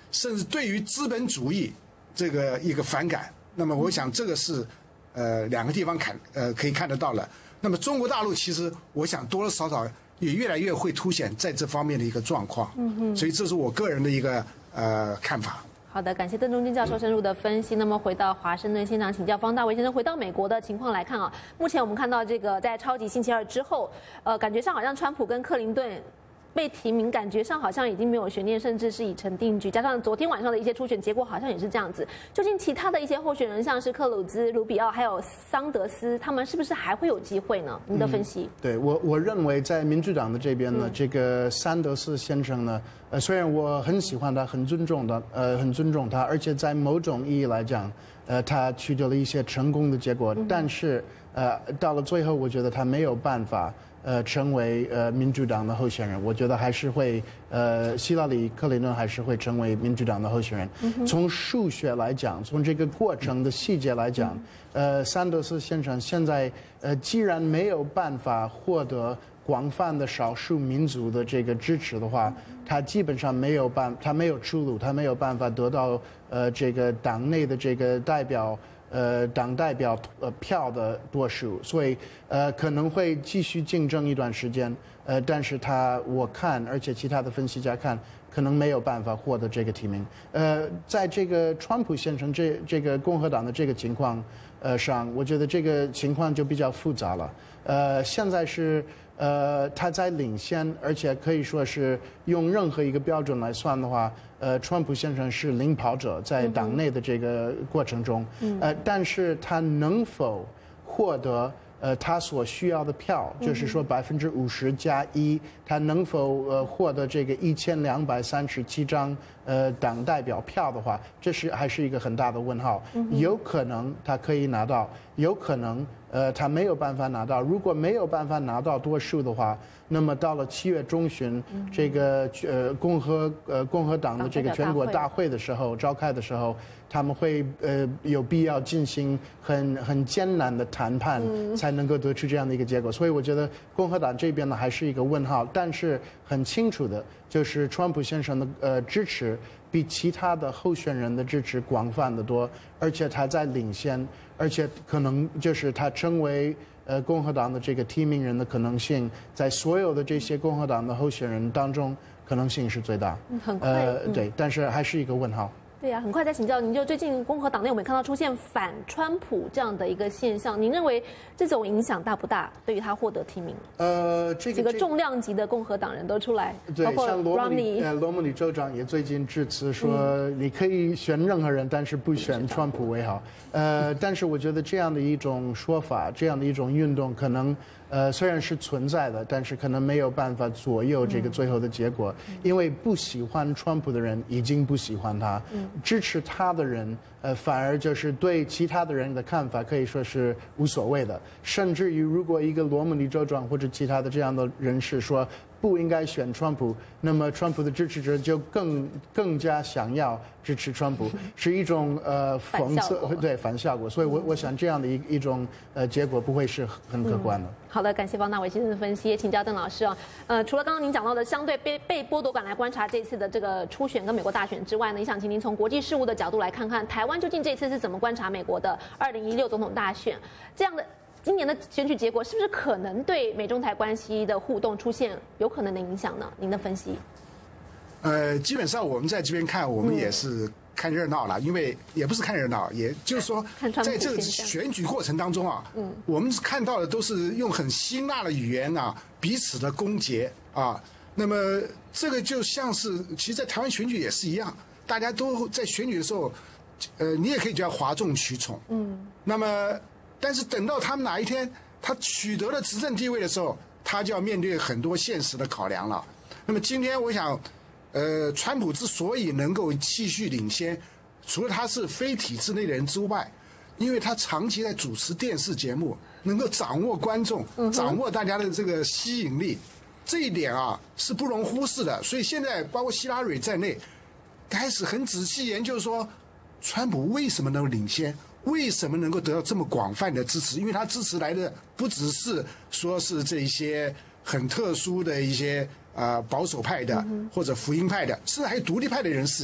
S7: 甚至对于资本主义这个一个反感。那么我想这个是呃两个地方看呃可以看得到了。那么中国大陆其实我想多多少少也越来越会凸显在这方面的一个状况。嗯哼，所以这是我个人的一个呃看法。
S1: 好的，感谢邓中金教授深入的分析。那么回到华盛顿现场请教方大为先生，回到美国的情况来看啊，目前我们看到这个在超级星期二之后，呃，感觉上好像川普跟克林顿被提名，感觉上好像已经没有悬念，甚至是已成定局。加上昨天晚上的一些初选结果，好像也是这样子。究竟其他的一些候选人，像是克鲁兹、卢比奥还有桑德斯，他们是不是还会有机会呢？您的分析？
S8: 嗯、对我，我认为在民主党的这边呢，嗯、这个桑德斯先生呢，呃，虽然我很喜欢他，很尊重他，呃，很尊重他，而且在某种意义来讲，呃，他取得了一些成功的结果，嗯、但是呃，到了最后，我觉得他没有办法。呃，成为呃民主党的候选人，我觉得还是会呃，希拉里、克林顿还是会成为民主党的候选人。嗯、从数学来讲，从这个过程的细节来讲，嗯、呃，桑德斯先生现在呃，既然没有办法获得广泛的少数民族的这个支持的话，他基本上没有办，他没有出路，他没有办法得到呃这个党内的这个代表。呃，党代表呃票的多数，所以呃可能会继续竞争一段时间，呃，但是他我看，而且其他的分析家看，可能没有办法获得这个提名。呃，在这个川普先生这这个共和党的这个情况呃上，我觉得这个情况就比较复杂了。呃，现在是呃他在领先，而且可以说是用任何一个标准来算的话。呃，川普先生是领跑者，在党内的这个过程中，嗯、呃，但是他能否获得呃他所需要的票，嗯、就是说百分之五十加一，他能否呃获得这个一千两百三十七张呃党代表票的话，这是还是一个很大的问号。嗯、有可能他可以拿到，有可能呃他没有办法拿到。如果没有办法拿到多数的话，那么到了七月中旬，嗯、这个呃共和呃共和党的这个全国大会的时候召开的时候，他们会呃有必要进行很很艰难的谈判，嗯、才能够得出这样的一个结果。所以我觉得共和党这边呢还是一个问号，但是很清楚的就是川普先生的呃支持比其他的候选人的支持广泛的多，而且他在领先，而且可能就是他成为。呃，共和党的这个提名人的可能性，在所有的这些共和党的候选人当中，可能性是最大。
S1: 嗯，很快。
S8: 呃，对，但是还是一个问号。
S1: 对呀、啊，很快再请教您，就最近共和党内我们看到出现反川普这样的一个现象，您认为这种影响大不大？对于他获得提名？
S8: 呃，这个
S1: 几个重量级的共和党人都出来，
S8: 对，
S1: 包括
S8: 像罗姆尼，
S1: Romney
S8: 呃，罗姆尼州长也最近致辞说，你可以选任何人，但是不选川普为好。呃，但是我觉得这样的一种说法，这样的一种运动，可能。呃，虽然是存在的，但是可能没有办法左右这个最后的结果，嗯、因为不喜欢川普的人已经不喜欢他，嗯、支持他的人，呃，反而就是对其他的人的看法可以说是无所谓的，甚至于如果一个罗姆尼州长或者其他的这样的人士说不应该选川普，那么川普的支持者就更更加想要支持川普，是一种呃讽刺，对反效果。所以我我想这样的一一种呃结果不会是很可观的。嗯
S1: 好的，感谢方大为先生的分析，也请教邓老师啊。呃，除了刚刚您讲到的相对被被剥夺感来观察这次的这个初选跟美国大选之外呢，也想请您从国际事务的角度来看看台湾究竟这次是怎么观察美国的二零一六总统大选这样的今年的选举结果，是不是可能对美中台关系的互动出现有可能的影响呢？您的分析？
S7: 呃，基本上我们在这边看，我们也是。看热闹了，因为也不是看热闹，也就是说，在这个选举过程当中啊，嗯，我们看到的都是用很辛辣的语言啊，彼此的攻讦啊。那么这个就像是，其实，在台湾选举也是一样，大家都在选举的时候，呃，你也可以叫哗众取宠，嗯。那么，但是等到他们哪一天他取得了执政地位的时候，他就要面对很多现实的考量了。那么今天我想。呃，川普之所以能够继续领先，除了他是非体制内的人之外，因为他长期在主持电视节目，能够掌握观众，掌握大家的这个吸引力，这一点啊是不容忽视的。所以现在包括希拉蕊在内，开始很仔细研究说，川普为什么能够领先，为什么能够得到这么广泛的支持？因为他支持来的不只是说是这些很特殊的一些。呃，保守派的或者福音派的，甚至还有独立派的人士，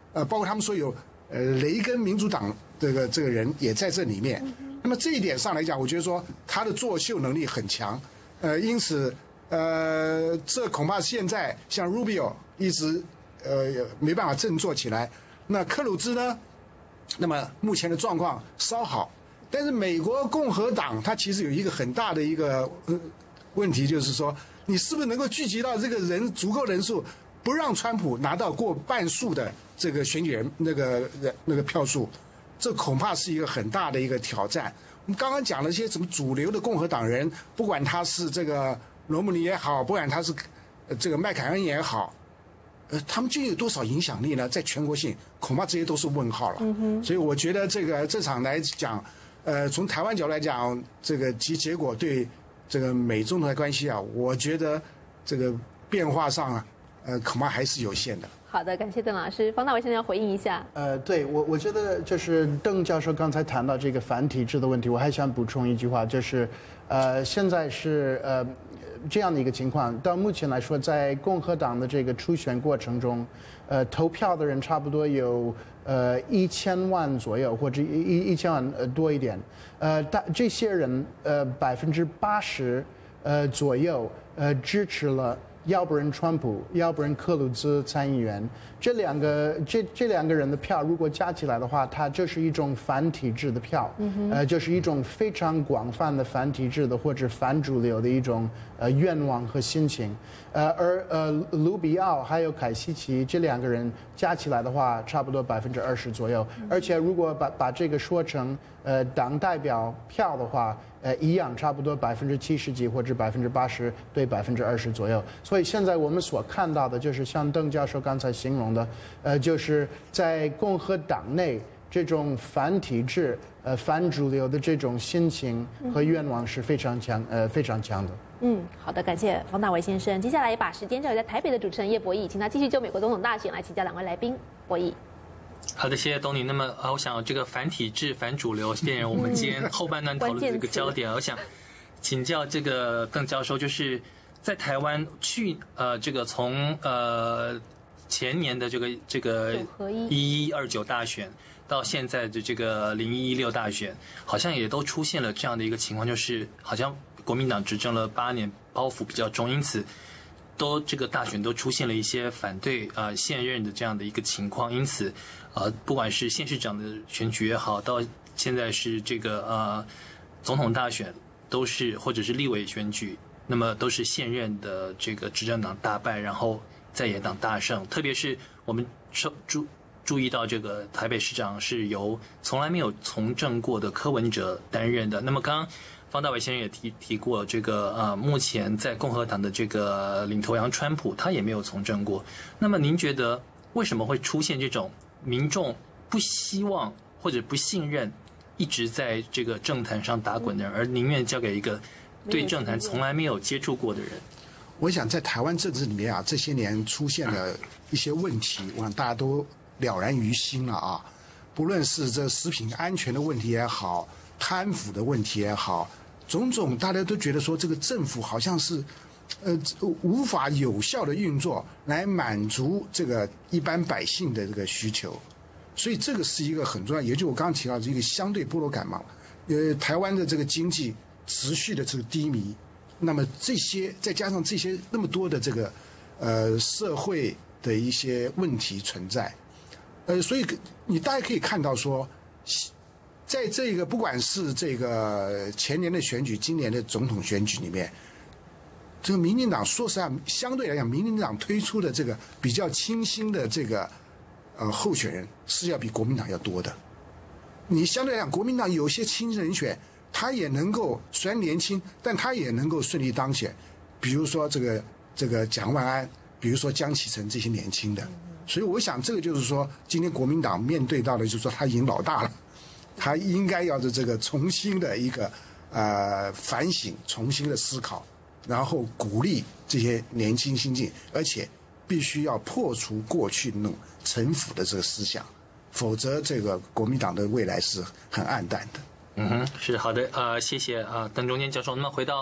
S7: 呃，包括他们说有呃雷根民主党这个这个人也在这里面。那么这一点上来讲，我觉得说他的作秀能力很强，呃，因此呃，这恐怕现在像 Rubio 一直呃没办法振作起来。那克鲁兹呢？那么目前的状况稍好，但是美国共和党它其实有一个很大的一个呃问题，就是说你是不是能够聚集到这个人足够人数，不让川普拿到过半数的这个选举人那个那个票数，这恐怕是一个很大的一个挑战。我们刚刚讲了一些什么主流的共和党人，不管他是这个罗姆尼也好，不管他是这个麦凯恩也好。呃，他们究竟有多少影响力呢？在全国性，恐怕这些都是问号了。嗯、所以我觉得这个这场来讲，呃，从台湾角度来讲，这个其结果对这个美中的关系啊，我觉得这个变化上啊，呃，恐怕还是有限的。
S1: 好的，感谢邓老师。方大伟先生要回应一下。
S8: 呃，对我我觉得就是邓教授刚才谈到这个反体制的问题，我还想补充一句话，就是呃，现在是呃。这样的一个情况，到目前来说，在共和党的这个初选过程中，呃，投票的人差不多有呃一千万左右，或者一一一千万呃多一点，呃，大这些人呃百分之八十呃左右呃支持了。要不然川普，要不然克鲁兹参议员，这两个这这两个人的票，如果加起来的话，它就是一种反体制的票，嗯、呃，就是一种非常广泛的反体制的或者反主流的一种呃愿望和心情，呃，而呃卢比奥还有凯西奇这两个人加起来的话，差不多百分之二十左右，而且如果把把这个说成呃党代表票的话。呃，一样，差不多百分之七十几或者百分之八十对百分之二十左右。所以现在我们所看到的，就是像邓教授刚才形容的，呃，就是在共和党内这种反体制、呃反主流的这种心情和愿望是非常强，呃非常强的。
S1: 嗯，好的，感谢方大伟先生。接下来也把时间交给在台北的主持人叶博弈，请他继续就美国总统大选来请教两位来宾。博弈。
S6: 好的，谢谢东尼。那么，呃，我想这个反体制、反主流，变成我们今天后半段讨论的这个焦点。我想请教这个邓教授，就是在台湾去呃，这个从呃前年的这个这个一一二九大选到现在的这个零一一六大选，好像也都出现了这样的一个情况，就是好像国民党执政了八年，包袱比较重，因此。都这个大选都出现了一些反对呃现任的这样的一个情况，因此，呃，不管是县市长的选举也好，到现在是这个呃总统大选，都是或者是立委选举，那么都是现任的这个执政党大败，然后在野党大胜。特别是我们注注意到这个台北市长是由从来没有从政过的柯文哲担任的。那么刚刚。方大伟先生也提提过，这个呃，目前在共和党的这个领头羊川普，他也没有从政过。那么您觉得为什么会出现这种民众不希望或者不信任，一直在这个政坛上打滚的人，而宁愿交给一个对政坛从来没有接触过的人？
S7: 我想在台湾政治里面啊，这些年出现了一些问题，我想大家都了然于心了啊。不论是这食品安全的问题也好，贪腐的问题也好，种种大家都觉得说这个政府好像是，呃，无法有效的运作来满足这个一般百姓的这个需求，所以这个是一个很重要，也就我刚刚提到的一个相对剥夺感嘛。呃，台湾的这个经济持续的这个低迷，那么这些再加上这些那么多的这个呃社会的一些问题存在，呃，所以你大家可以看到说。在这个不管是这个前年的选举，今年的总统选举里面，这个民进党说实在，相对来讲，民进党推出的这个比较清新的这个呃候选人是要比国民党要多的。你相对来讲，国民党有些清新人选，他也能够虽然年轻，但他也能够顺利当选。比如说这个这个蒋万安，比如说江启臣这些年轻的。所以我想，这个就是说，今天国民党面对到的，就是说他已经老大了。他应该要的这个重新的一个呃反省，重新的思考，然后鼓励这些年轻新进，而且必须要破除过去那种城府的这个思想，否则这个国民党的未来是很暗淡的。
S6: 嗯哼，是好的，呃，谢谢啊、呃，邓中间教授。那么回到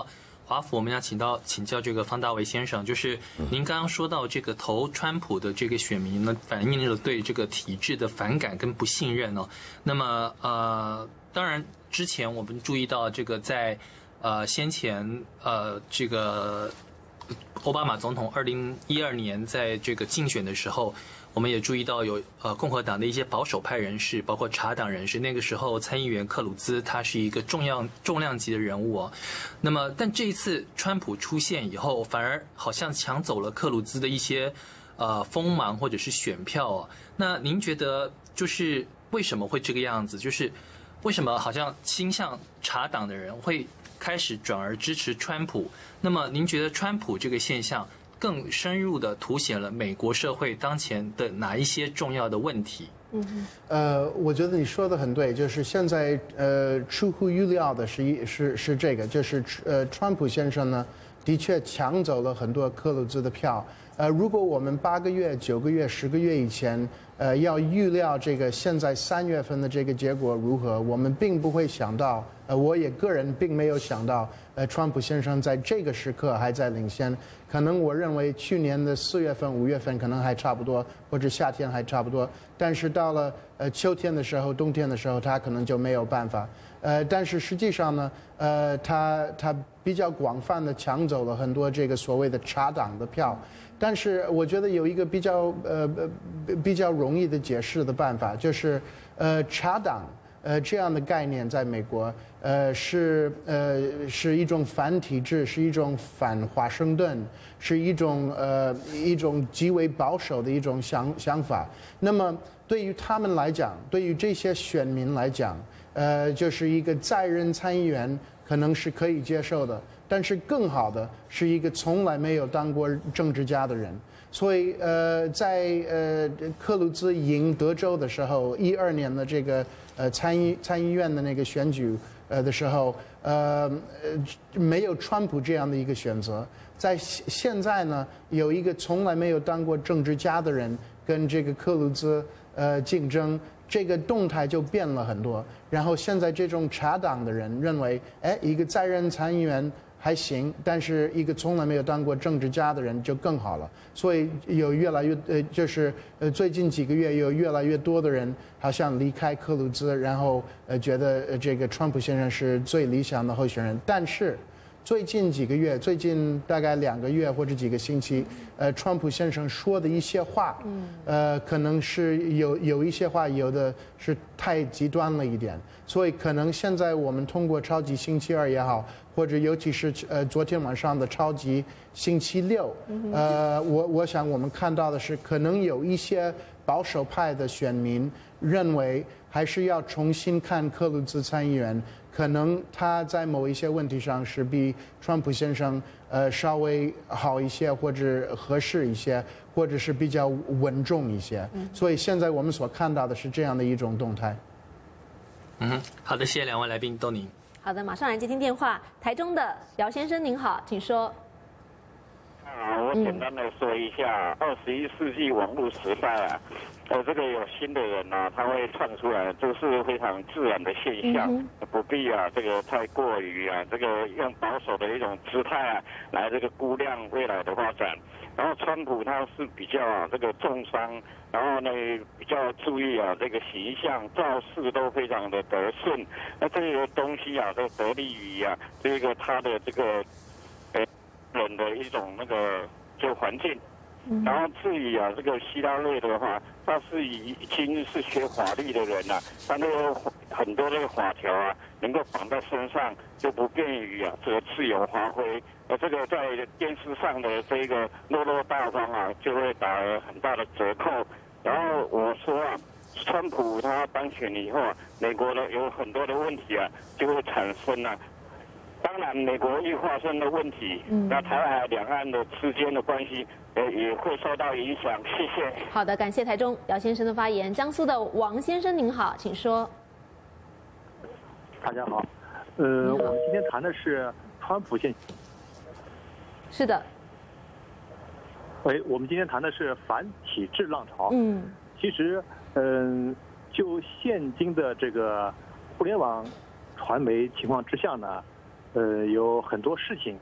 S6: 华府，我们要请到请教这个方大为先生，就是您刚刚说到这个投川普的这个选民呢，反映了对这个体制的反感跟不信任哦。那么呃，当然之前我们注意到这个在呃先前呃这个奥巴马总统二零一二年在这个竞选的时候。我们也注意到有呃共和党的一些保守派人士，包括茶党人士，那个时候参议员克鲁兹他是一个重要重量级的人物哦。那么，但这一次川普出现以后，反而好像抢走了克鲁兹的一些呃锋芒或者是选票哦。那您觉得就是为什么会这个样子？就是为什么好像倾向茶党的人会开始转而支持川普？那么您觉得川普这个现象？更深入地凸显了美国社会当前的哪一些重要的问题？
S8: 嗯，呃，我觉得你说的很对，就是现在呃出乎预料的是一是是这个，就是呃川普先生呢，的确抢走了很多克鲁兹的票。呃，如果我们八个月、九个月、十个月以前，呃，要预料这个现在三月份的这个结果如何，我们并不会想到，呃，我也个人并没有想到，呃，川普先生在这个时刻还在领先。可能我认为去年的四月份、五月份可能还差不多，或者夏天还差不多，但是到了呃秋天的时候、冬天的时候，他可能就没有办法。呃，但是实际上呢，呃，他他比较广泛的抢走了很多这个所谓的茶党的票。但是我觉得有一个比较呃比较容易的解释的办法，就是呃茶党呃这样的概念在美国呃是呃是一种反体制，是一种反华盛顿，是一种呃一种极为保守的一种想想法。那么对于他们来讲，对于这些选民来讲，呃就是一个在任参议员可能是可以接受的。但是更好的是一个从来没有当过政治家的人，所以呃，在呃克鲁兹赢德州的时候，一二年的这个呃参议参议院的那个选举呃的时候，呃呃没有川普这样的一个选择。在现在呢，有一个从来没有当过政治家的人跟这个克鲁兹呃竞争。这个动态就变了很多，然后现在这种茶党的人认为，哎，一个在任参议员还行，但是一个从来没有当过政治家的人就更好了。所以有越来越呃，就是呃最近几个月有越来越多的人好像离开克鲁兹，然后呃觉得呃这个川普先生是最理想的候选人，但是。最近几个月，最近大概两个月或者几个星期，呃，川普先生说的一些话，呃，可能是有有一些话，有的是太极端了一点，所以可能现在我们通过超级星期二也好，或者尤其是呃昨天晚上的超级星期六，呃，我我想我们看到的是，可能有一些保守派的选民认为还是要重新看克鲁兹参议员。可能他在某一些问题上是比川普先生呃稍微好一些，或者合适一些，或者是比较稳重一些。所以现在我们所看到的是这样的一种动态。
S6: 嗯，好的，谢谢两位来宾，都您。
S1: 好的，马上来接听电话，台中的姚先生您好，请说。
S15: 啊，我简单的说一下，二十一世纪网络时代啊，呃，这个有新的人呢、啊，他会创出来，这是非常自然的现象，嗯、不必啊，这个太过于啊，这个用保守的一种姿态啊，来这个估量未来的发展。然后川普他是比较啊这个重商，然后呢比较注意啊这个形象造势都非常的得顺，那这个东西啊都得利于啊这个他的这个呃人的一种那个就环境。然后至于啊这个希拉瑞的话，他是已经是学法律的人了、啊，他那个很多那个法条啊能够绑在身上，就不便于啊这个自由发挥。呃，这个在电视上的这个落落大方啊，就会打很大的折扣。然后我说啊，川普他当选以后啊，美国的有很多的问题啊，就会产生啊。当然，美国一发生的问题，嗯、那台海两岸的之间的关系，呃，也会受到影响。谢谢。
S1: 好的，感谢台中姚先生的发言。江苏的王先生您好，请说。
S13: 大家好，呃，我们今天谈的是川普现。
S1: 是的。
S13: 喂，我们今天谈的是反体制浪潮。
S1: 嗯。
S13: 其实，嗯、呃，就现今的这个互联网传媒情况之下呢，呃，有很多事情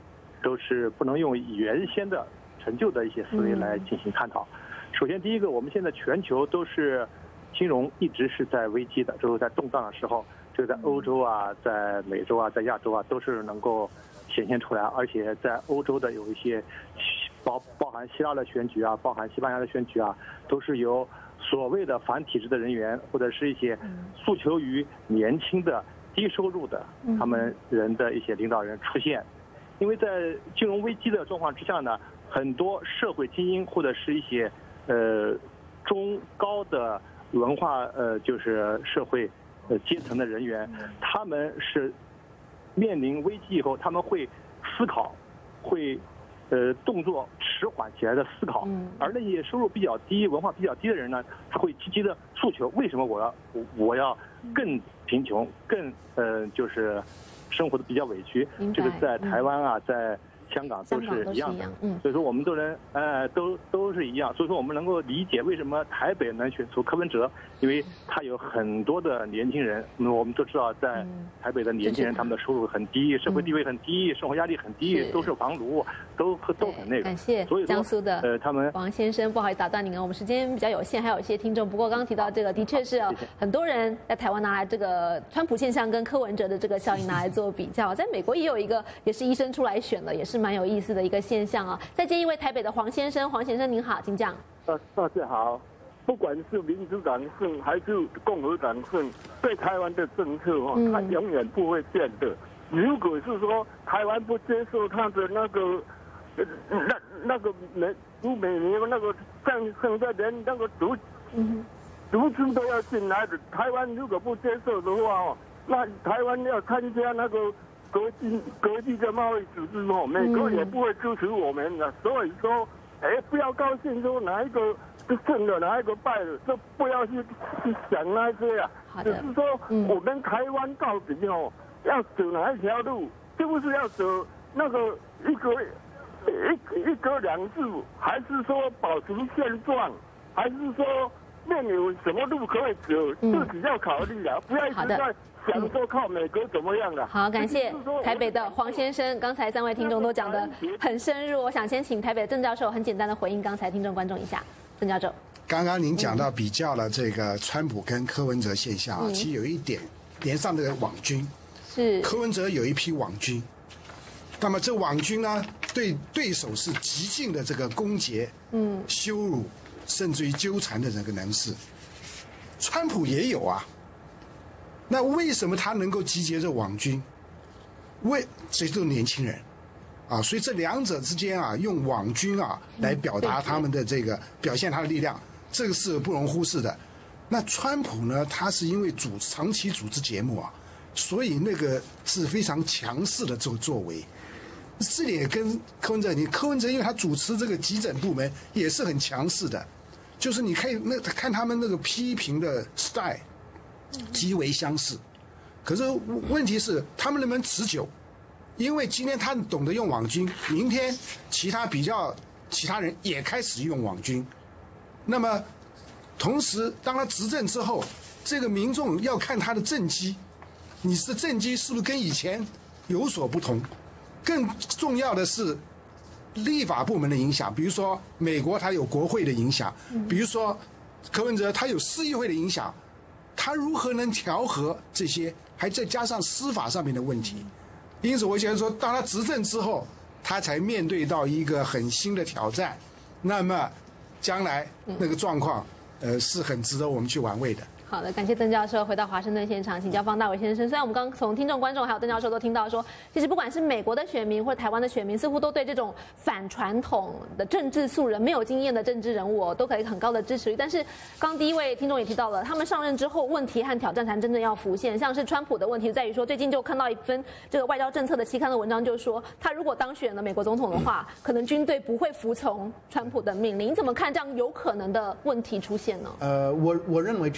S16: 都是不能用原先的陈旧的一些思维来进行探讨。首先，第一个，我们现在全球都是金融一直是在危机的，就是在动荡的时候，这个在欧洲啊，在美洲啊，在亚洲啊，都是能够显现出来。而且在欧洲的有一些包包含希腊的选举啊，包含西班牙的选举啊，都是由所谓的反体制的人员，或者是一些诉求于年轻的低收入的他们人的一些领导人出现。因为在金融危机的状况之下呢，很多社会精英或者是一些呃中高的文化呃就是社会呃阶层的人员，他们是面临危机以后，他们会思考，会呃动作迟缓起来的思考，而那些收入比较低、文化比较低的人呢，他会积极的诉求，为什么我要我要更贫穷，更呃就是生活的比较委屈？这个在台湾啊，在香港都是一样的，嗯，所以说我们都能，呃，都都是一样，所以说我们能够理解为什么台北能选出柯文哲，因为他有很多的年轻人，那么我们都知道，在台北的年轻人，他们的收入很低，社会地位很低，生活压力很低，都是房奴，都都很那个。
S1: 感谢江苏的呃他们王先生，不好意思打断您啊，我们时间比较有限，还有一些听众，不过刚刚提到这个，的确是哦，很多人在台湾拿来这个川普现象跟柯文哲的这个效应拿来做比较，在美国也有一个也是医生出来选的，也是蛮有意思的一个现象啊。再接一位台北的黄先生，黄先生您好，请讲。
S17: 呃，大家好。不管是民主党胜还是共和党胜，对台湾的政策哈，它永远不会变的。如果是说台湾不接受他的那个，那那个美不美年那个战胜的连那个毒，毒株都要进来的。台湾如果不接受的话哦，那台湾要参加那个国际国际的贸易组织哦，美国也不会支持我们的。所以说，哎，不要高兴说哪一个。胜了哪一个败了，就不要去去想那些啊。只是说，我们台湾到底哦，要走哪一条路？是不是要走那个一国一一国两制，还是说保持现状，还是说面有什么路可以走？自己要考虑啊，不要一直在想说靠美国怎么样了。
S1: 好，感谢台北的黄先生。刚才三位听众都讲得很深入，我想先请台北的郑教授很简单的回应刚才听众观众一下。郑教授，
S7: 刚刚您讲到比较了这个川普跟柯文哲现象啊，其实有一点连上这个网军，
S1: 是
S7: 柯文哲有一批网军，那么这网军呢，对对手是极尽的这个攻讦、嗯、羞辱，甚至于纠缠的这个能事。川普也有啊，那为什么他能够集结这网军？为这都是年轻人。啊，所以这两者之间啊，用网军啊来表达他们的这个表现他的力量，这个是不容忽视的。那川普呢，他是因为主长期主持节目啊，所以那个是非常强势的作作为。这点跟柯文哲，你柯文哲因为他主持这个急诊部门也是很强势的，就是你可以那看他们那个批评的 style 极为相似，可是问题是他们能不能持久？因为今天他懂得用网军，明天其他比较其他人也开始用网军，那么同时当他执政之后，这个民众要看他的政绩，你是政绩是不是跟以前有所不同？更重要的是立法部门的影响，比如说美国它有国会的影响，比如说柯文哲他有市议会的影响，他如何能调和这些，还再加上司法上面的问题？因此，我觉得说，当他执政之后，他才面对到一个很新的挑战，那么将来那个状况，呃，是很值得我们去玩味的。
S1: 好的，感谢邓教授回到华盛顿现场，请教方大伟先生。虽然我们刚从听众、观众还有邓教授都听到说，其实不管是美国的选民或者台湾的选民，似乎都对这种反传统的政治素人、没有经验的政治人物都可以很高的支持率。但是，刚第一位听众也提到了，他们上任之后，问题和挑战才真正要浮现。像是川普的问题在于说，最近就看到一份这个外交政策的期刊的文章，就说他如果当选了美国总统的话，可能军队不会服从川普的命令。你怎么看这样有可能的问题出现呢？
S8: 呃，我我认为这种可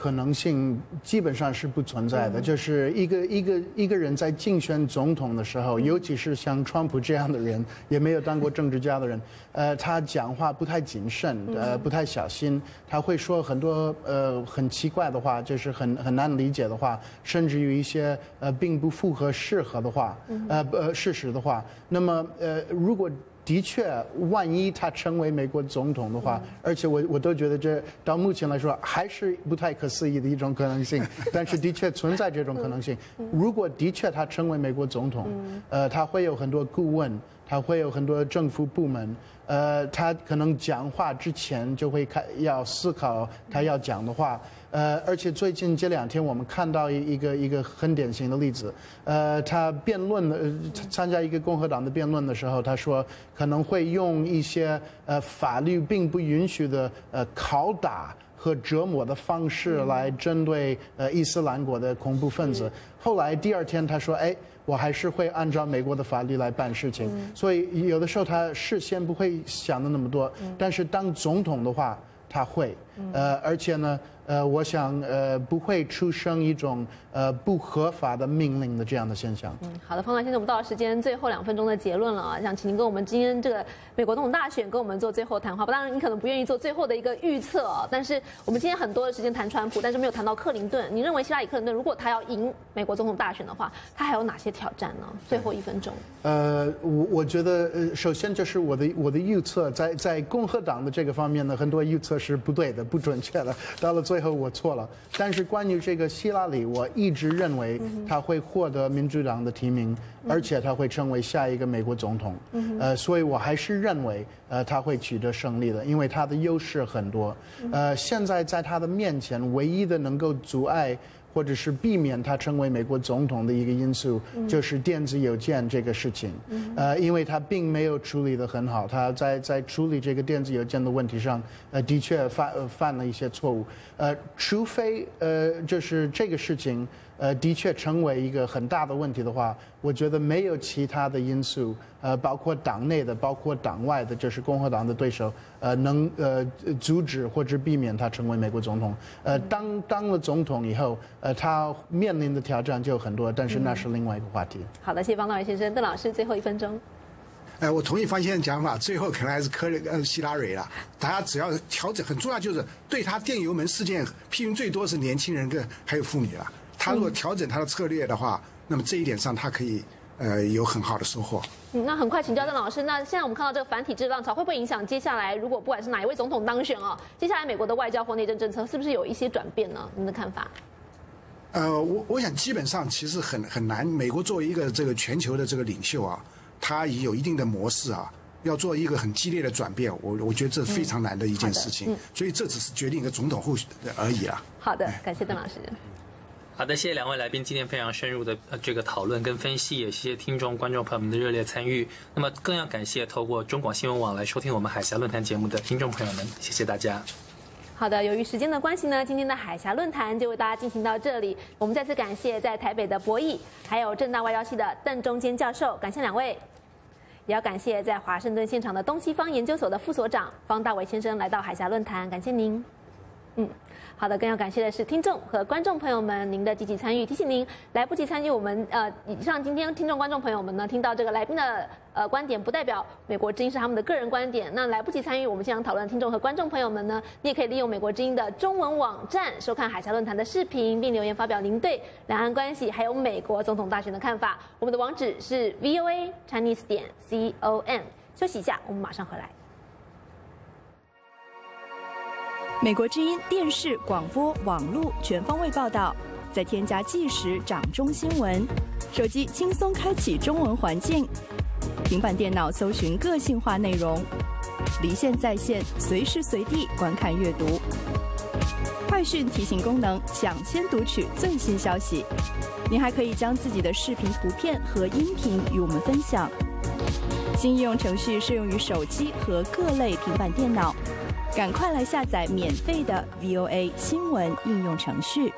S8: 可能性基本上是不存在的。就是一个一个一个人在竞选总统的时候，尤其是像川普这样的人，也没有当过政治家的人，呃，他讲话不太谨慎，呃，不太小心，他会说很多呃很奇怪的话，就是很很难理解的话，甚至于一些呃并不符合适合的话，呃呃事实的话。那么呃，如果的确，万一他成为美国总统的话，而且我我都觉得这到目前来说还是不太可思议的一种可能性，但是的确存在这种可能性。如果的确他成为美国总统，呃，他会有很多顾问，他会有很多政府部门，呃，他可能讲话之前就会开要思考他要讲的话。呃，而且最近这两天我们看到一个一个很典型的例子，呃，他辩论的、呃、参加一个共和党的辩论的时候，他说可能会用一些呃法律并不允许的呃拷打和折磨的方式来针对呃伊斯兰国的恐怖分子。后来第二天他说，哎，我还是会按照美国的法律来办事情。所以有的时候他事先不会想的那么多，但是当总统的话他会，呃，而且呢。呃，我想呃不会出生一种呃不合法的命令的这样的现象。
S1: 嗯，好的，方老先生，我们到了时间最后两分钟的结论了啊，想请您跟我们今天这个美国总统大选跟我们做最后谈话。当然，你可能不愿意做最后的一个预测啊，但是我们今天很多的时间谈川普，但是没有谈到克林顿。你认为希拉里·克林顿如果他要赢美国总统大选的话，他还有哪些挑战呢？最后一分钟。
S8: 呃，我我觉得呃，首先就是我的我的预测，在在共和党的这个方面呢，很多预测是不对的、不准确的，到了最后我错了。但是关于这个希拉里，我一直认为他会获得民主党的提名，而且他会成为下一个美国总统。呃，所以我还是认为呃他会取得胜利的，因为他的优势很多。呃，现在在他的面前，唯一的能够阻碍或者是避免他成为美国总统的一个因素，就是电子邮件这个事情。呃，因为他并没有处理得很好，他在在处理这个电子邮件的问题上，呃，的确犯、呃、犯了一些错误。呃，除非呃，就是这个事情。呃，的确成为一个很大的问题的话，我觉得没有其他的因素，呃，包括党内的，包括党外的，就是共和党的对手，呃，能呃阻止或者避免他成为美国总统。呃，当当了总统以后，呃，他面临的挑战就很多，但是那是另外一个话题。
S1: 好的，谢谢方道伟先生，邓老师，最后一分钟。
S7: 呃，我同意方先生的讲法，最后可能还是科呃希拉蕊了。大家只要调整，很重要就是对他电油门事件批评最多是年轻人跟还有妇女了。他如果调整他的策略的话，那么这一点上他可以呃有很好的收获。
S1: 嗯，那很快请教邓老师，那现在我们看到这个反体制浪潮会不会影响接下来，如果不管是哪一位总统当选哦，接下来美国的外交或内政政策是不是有一些转变呢？您的看法？
S7: 呃，我我想基本上其实很很难。美国作为一个这个全球的这个领袖啊，他也有一定的模式啊。要做一个很激烈的转变，我我觉得这非常难的一件事情，嗯嗯、所以这只是决定一个总统候选而已啦。
S1: 好的，感谢邓老师。
S6: 好的，谢谢两位来宾今天非常深入的呃这个讨论跟分析，也谢谢听众观众朋友们的热烈参与。那么更要感谢透过中广新闻网来收听我们海峡论坛节目的听众朋友们，谢谢大家。
S1: 好的，由于时间的关系呢，今天的海峡论坛就为大家进行到这里。我们再次感谢在台北的博弈，还有政大外交系的邓中坚教授，感谢两位。也要感谢在华盛顿现场的东西方研究所的副所长方大伟先生来到海峡论坛，感谢您。嗯，好的，更要感谢的是听众和观众朋友们您的积极参与。提醒您，来不及参与我们呃以上今天听众观众朋友们呢，听到这个来宾的呃观点，不代表美国之音是他们的个人观点。那来不及参与我们现场讨论的听众和观众朋友们呢，你也可以利用美国之音的中文网站收看海峡论坛的视频，并留言发表您对两岸关系还有美国总统大选的看法。我们的网址是 V O A Chinese 点 C O M。休息一下，我们马上回来。
S18: 美国之音电视、广播、网络全方位报道，再添加即时掌中新闻，手机轻松开启中文环境，平板电脑搜寻个性化内容，离线在线，随时随地观看阅读。快讯提醒功能，抢先读取最新消息。您还可以将自己的视频、图片和音频与我们分享。新应用程序适用于手机和各类平板电脑。赶快来下载免费的 V O A 新闻应用程序。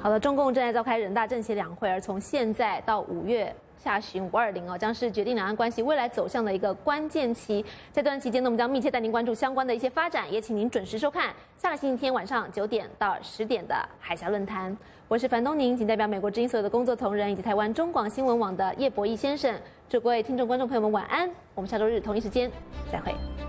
S1: 好了，中共正在召开人大政协两会，而从现在到五月下旬五二零哦，将是决定两岸关系未来走向的一个关键期。在这段期间呢，我们将密切带您关注相关的一些发展，也请您准时收看下个星期天晚上九点到十点的海峡论坛。我是樊东宁，仅代表美国之音所有的工作同仁以及台湾中广新闻网的叶博弈先生，祝各位听众观众朋友们晚安。我们下周日同一时间再会。